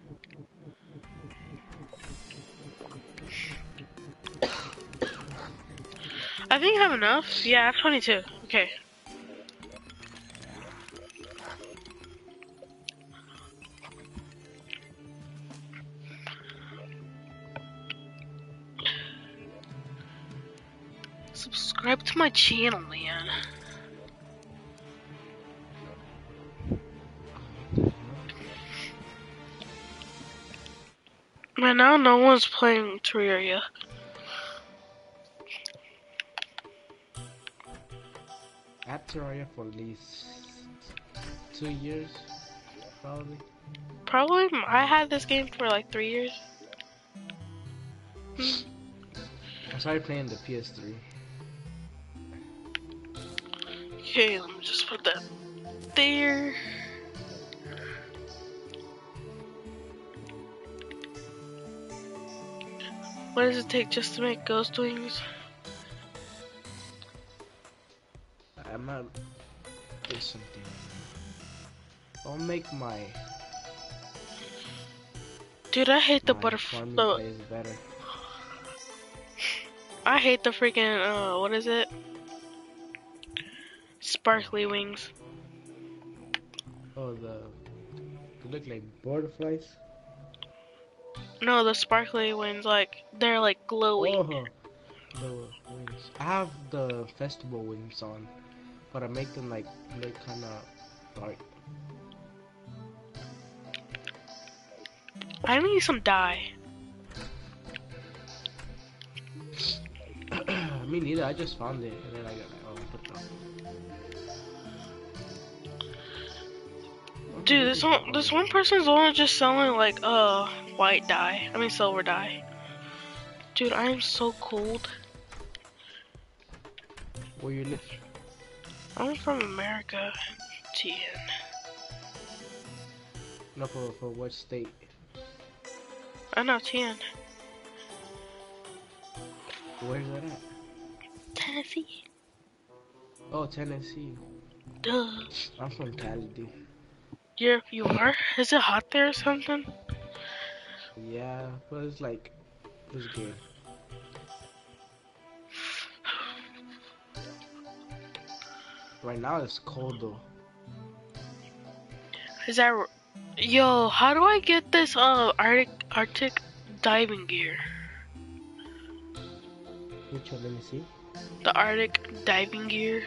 I think I have enough. Yeah, I have twenty-two. Okay. Subscribe to my channel, man. Right now, no one's playing Terraria. I had Terraria for at least two years, probably. Probably, I had this game for like three years. I started playing the P S three. Okay, let me just put that there. What does it take just to make ghost wings? I might do something. I'll make my. Dude, I hate the my butterfly. farming The, place better. I hate the freaking, uh, what is it? Sparkly wings. Oh, the. They look like butterflies. No, the sparkly wings, like, they're like glowy. Oh, the wings. I have the festival wings on, but I make them like look kind of dark. I need some dye. Me neither. I just found it and then I got like, oh, put that. Dude, this one, this one person's only just selling like uh white dye. I mean silver dye. Dude, I am so cold. Where you live? I'm from America. T N. No, for for what state? I know T N. Where's that at? Tennessee. Oh, Tennessee. Duh. I'm from Cali, dude. You're, you are? Is it hot there or something? Yeah, but it's like it's good. Right now it's cold though. Is that... r- Yo, how do I get this uh Arctic Arctic diving gear? Which one? Let me see. The Arctic diving gear.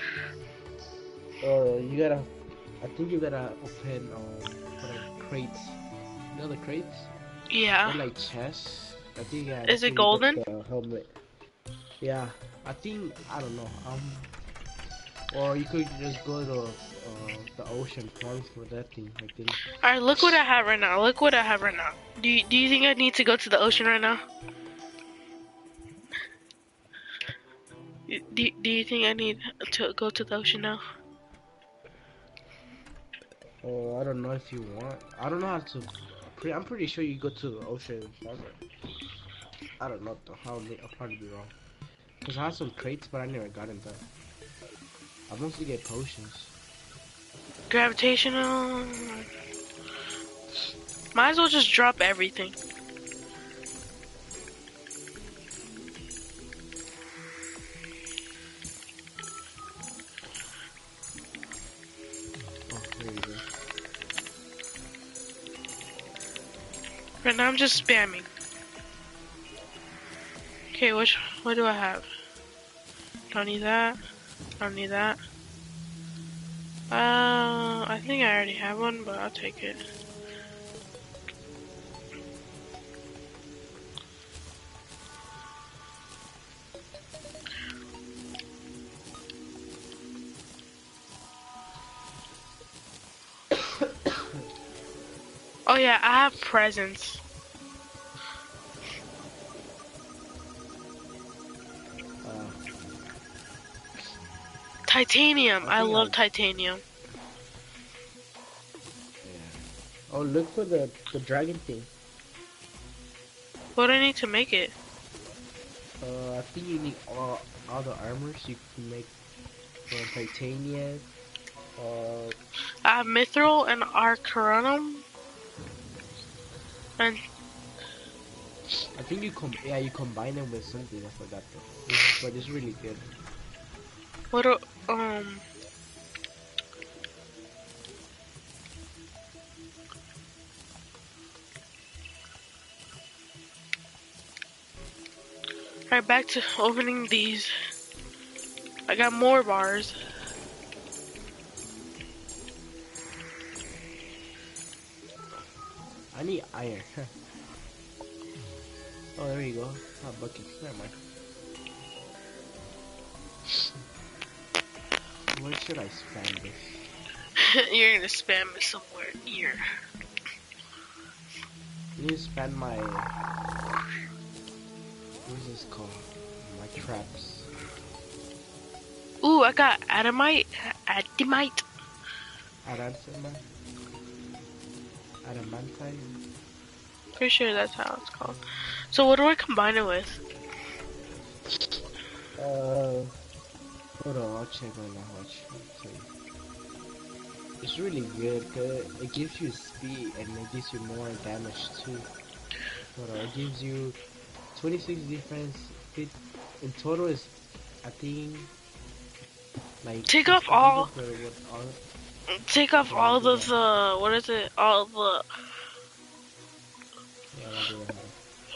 Oh, you gotta. I think you gotta open um like crates. You know the crates? Yeah. They're like chests. I think. Yeah, Is that's it where you golden? get the helmet. Yeah, I think. I don't know. Um. Or you could just go to uh, the ocean farm for that thing. I think. Alright, look what I have right now. Look what I have right now. Do you, do you think I need to go to the ocean right now? Do, do you think I need to go to the ocean now? Oh, I don't know if you want. I don't know how to. Pre I'm pretty sure you go to the ocean farmer. I don't know though. I'll, I'll probably be wrong. Cause I had some crates, but I never got in there. I mostly get potions. Gravitational. Might as well just drop everything. Oh, there you go. Right now I'm just spamming. Okay, which what do I have? Don't need that. I don't need that. Uh, I think I already have one, but I'll take it. Oh yeah, I have presents. Uh, Titanium. I I think I. love titanium. Yeah. Oh, look for the the dragon thing. What do I need to make it? Uh, I think you need all all the armors you can make from titanium. Uh, I have mithril and arcanum. And I think you com yeah you combine them with something. I forgot though. It's, but it's really good. what do, um Alright, back to opening these. I got more bars. I need iron. Oh, there you go. Ah, buckets. Never mind. Where should I spend this? You're gonna spam it somewhere here. I need to spend my. What's this called? My traps. Ooh, I got adamite. Adamite. Adamant. Adamantine. Pretty sure that's how it's called. So what do I combine it with? Uh, hold on, I'll check right now. Watch. I'll tell you. It's really good because it gives you speed and it gives you more damage too. Hold on, it gives you twenty-six defense. It, in total is, I think, like. Take off all. But what, all Take off yeah, all I'll do those. that. Uh, what is it? All the. Yeah, I'll do that.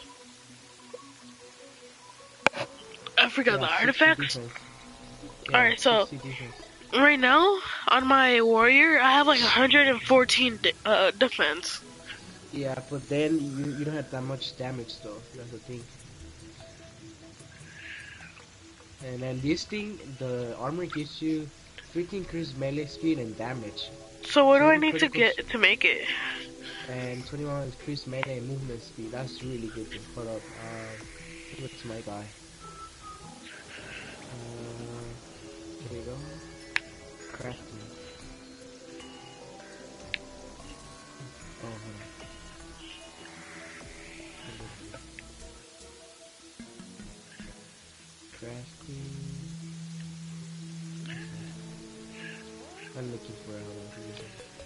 I forgot Yeah, the sixty artifacts. defense. Yeah, Alright, so sixty defense. right now on my warrior, I have like one hundred fourteen de uh, defense. Yeah, but then you you don't have that much damage though. That's the thing. And then this thing, the armor gives you fifteen increased melee speed and damage, So what do I seven need to critical get to make it? and twenty-one increased melee and movement speed. That's really good. Thing. Hold up. Um, what's my guy? Uh, there you go. Crafting. Oh, hold on. Crafting. I'm looking for a hold on.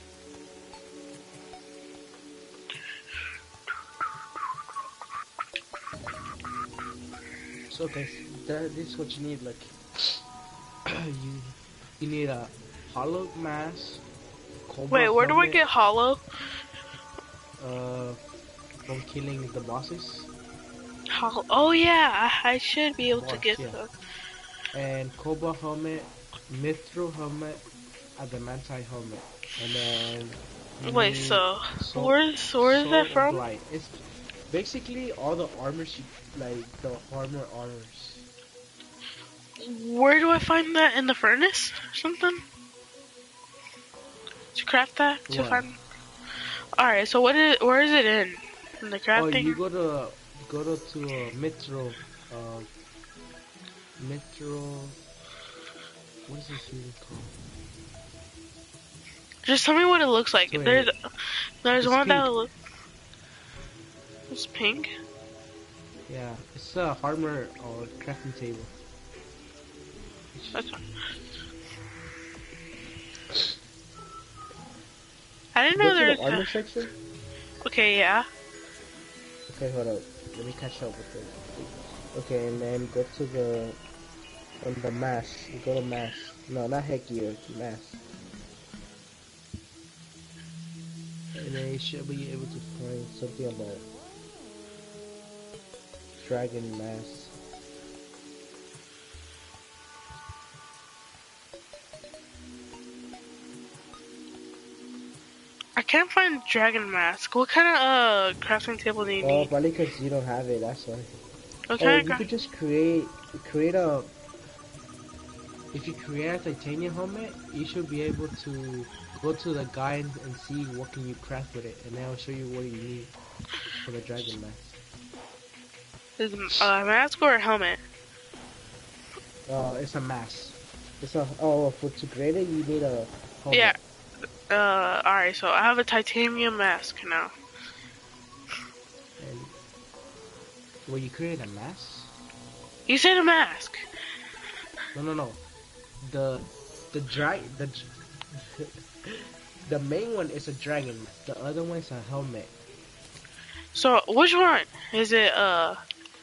So guys, that, this is what you need. Like, you you need a hollow mass. Cobra Wait, where do I helmet, get hollow? Uh, from killing the bosses. Hollow. Oh yeah, I, I should be able to Boss, get yeah. them. And Cobra helmet, Mithril helmet, Adamantine helmet, and then. you Wait, need so Soul- where's where is Soul that of from? Blight. It's basically all the armors, you, like the armor armors. Where do I find that in the furnace or something? To craft that? To What? find. All right. So what is? Where is it in? In the Oh, crafting? you go to go to, to uh, Mithril, uh, Mithril. What is this even called? Just tell me what it looks like. Wait, There's there's it's one pink. that look. It's pink. Yeah, it's a armor or crafting table. That's fine. I didn't Go know to there's. the armor section. Okay, yeah. Okay, hold up. Let me catch up with it. Okay, and then go to the on the mask. You go to mask. No, not headgear. Mask. And then you should be able to find something about dragon mask. I can't find dragon mask. What kind of uh crafting table do you Oh, need? probably because you don't have it. That's why. What Or kind you of could just create create a. If you create a titanium helmet, you should be able to go to the guide and see what can you craft with it, and then I'll show you what you need for the dragon mask. is a mask or a helmet? Uh, it's a mask. It's a oh for to create it you need a helmet. Yeah. Uh, alright, so I have a titanium mask now. And will you create a mask? You said a mask. No, no, no. The the dra the the main one is a dragon mask. The other one is a helmet. So which one is it? Uh,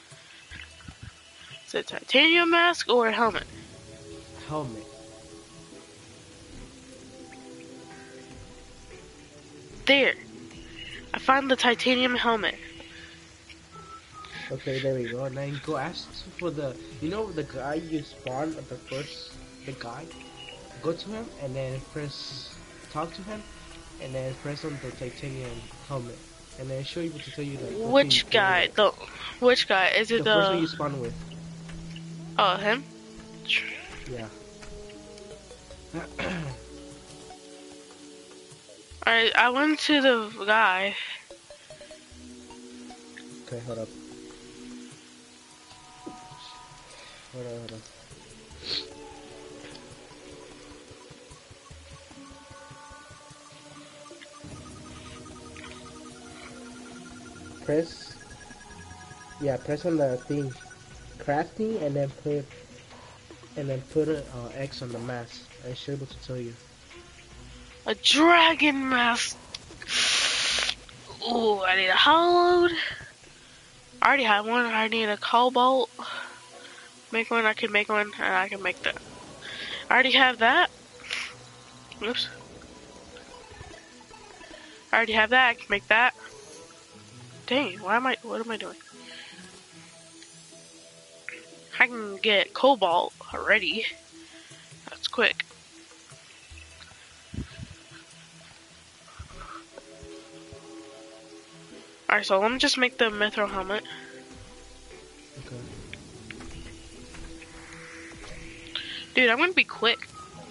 is it a titanium mask or a helmet? Helmet. There, I found the titanium helmet. Okay, there we go. And then go ask for the, you know, the guy you spawned at the first, the guy. Go to him and then press, talk to him, and then press on the titanium helmet, and then show you what to tell you like. what Which you guy? create. The which guy is it? The The, first one you spawn with. oh him. Yeah. Alright, I went to the guy. Okay, hold up. Hold on, hold on. Press. Yeah, press on the thing, crafting, and then put, and then put an uh, X on the mask. I should be able to tell you. A dragon mask. Ooh, I need a hollowed. I already have one. I need a cobalt. Make one. I can make one, and I can make that. I already have that. Oops. I already have that. I can make that. Dang, why am I? What am I doing? I can get cobalt already. That's quick. Alright, so let me just make the mithril helmet. Okay. Dude, I'm gonna be quick.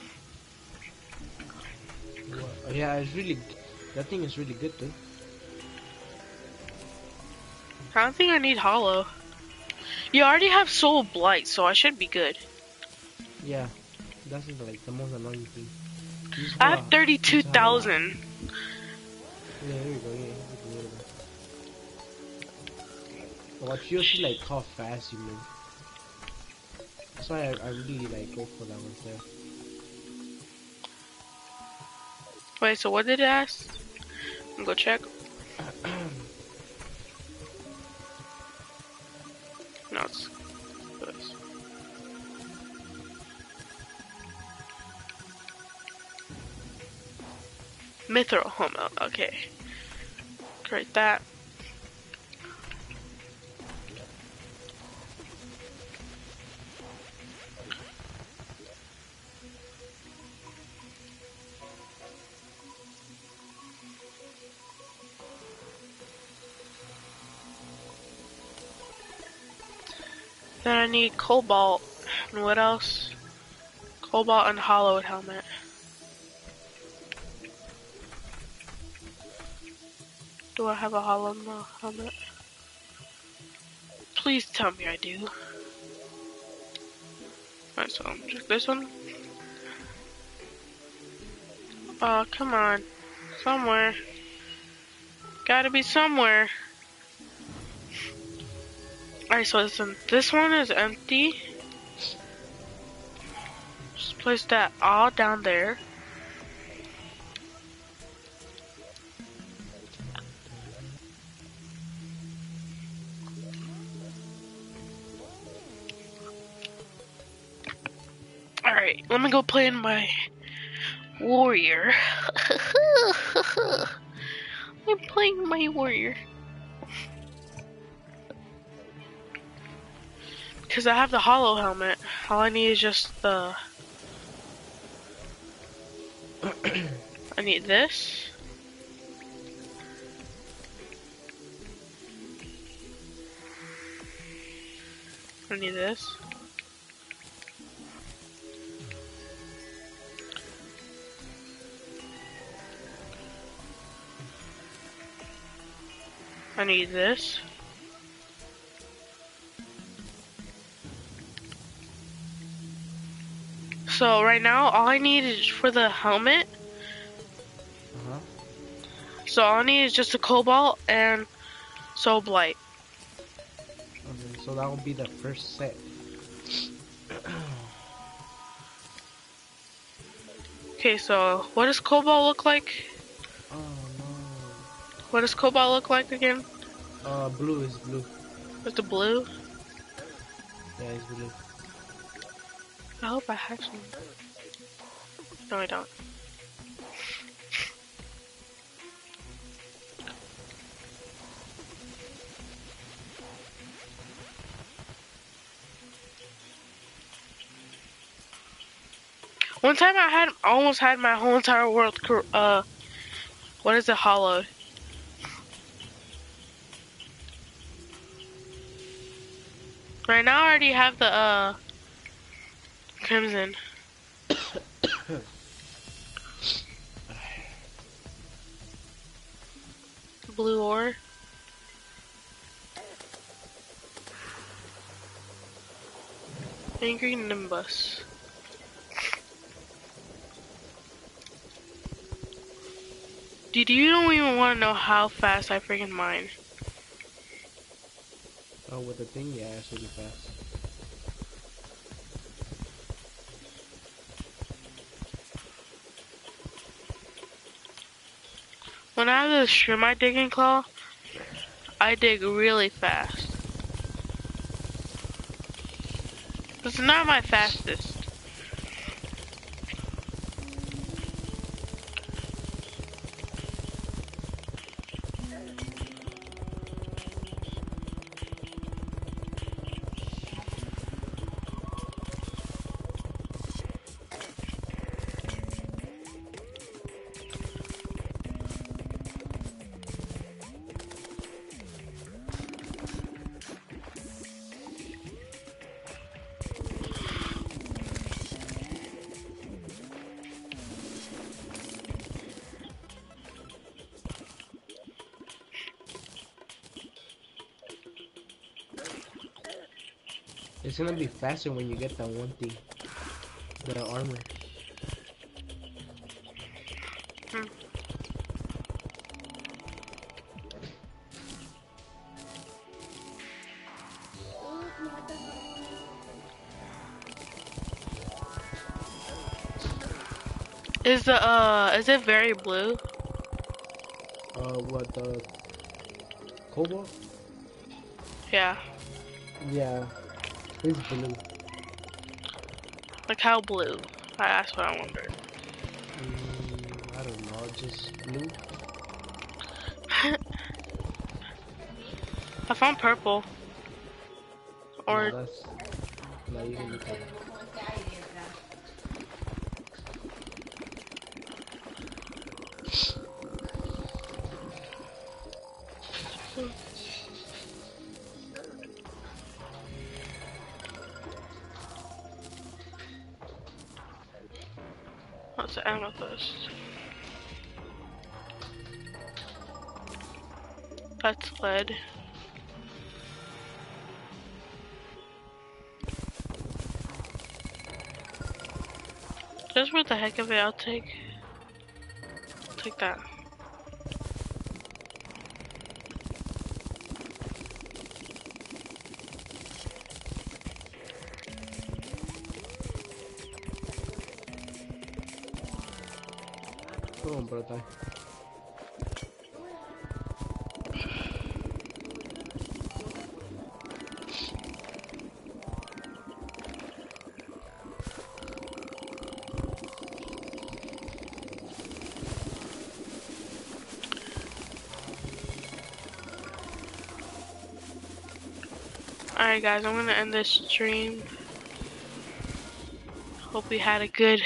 Well, yeah, it's really. That thing is really good, dude. I don't think I need hollow. You already have soul blight, so I should be good. Yeah, that's like the most annoying thing. I have thirty-two thousand. Yeah, there you go. Yeah, you can go. Watch, you'll see like how fast you move. That's why I, I really like go for that one there. Wait, so what did it ask? I'm go check. No, it's this. Mithril helmet. Okay. Create that. Then I need cobalt. And what else? Cobalt and hollowed helmet. Do I have a hollow helmet? Please tell me I do. Alright, so check this one. Oh, come on. Somewhere. Gotta be somewhere. Alright, so listen, this one is empty. Just place that all down there. Alright, let me go play in my warrior. I'm playing my warrior. Because I have the hollow helmet. All I need is just the... I need this. I need this. I need this. So right now, all I need is for the helmet. Uh-huh. So all I need is just a cobalt and soul blight. Okay, so that will be the first set. Okay, so what does cobalt look like? Oh no. What does cobalt look like again? Uh, blue is blue. With the blue? Yeah, it's blue. I hope I have some. No, I don't. One time I had almost had my whole entire world, uh, what is it, hollowed. Right now I already have the, uh, crimson. Blue ore. Angry Nimbus. Dude, you don't even want to know how fast I freaking mine. Oh, with the thing, yeah, it's really fast. When I have the Shrimite digging claw, I dig really fast. It's not my fastest. It's gonna be faster when you get that one thing. The armor. Hmm. Is the, uh, is it very blue? Uh, what, the cobalt? Yeah. Yeah, it's blue. Like how blue? That's what I wondered. Mm, I don't know, just blue. I found purple. Or, No, that's, no, you can look at it. what's the amethyst? That's lead. Just for the heck of it, I'll take, I'll take that. Come on, brother. Alright guys, I'm gonna end this stream. Hope we had a good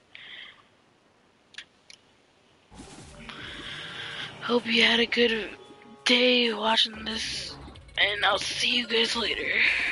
Hope you had a good day watching this, and I'll see you guys later.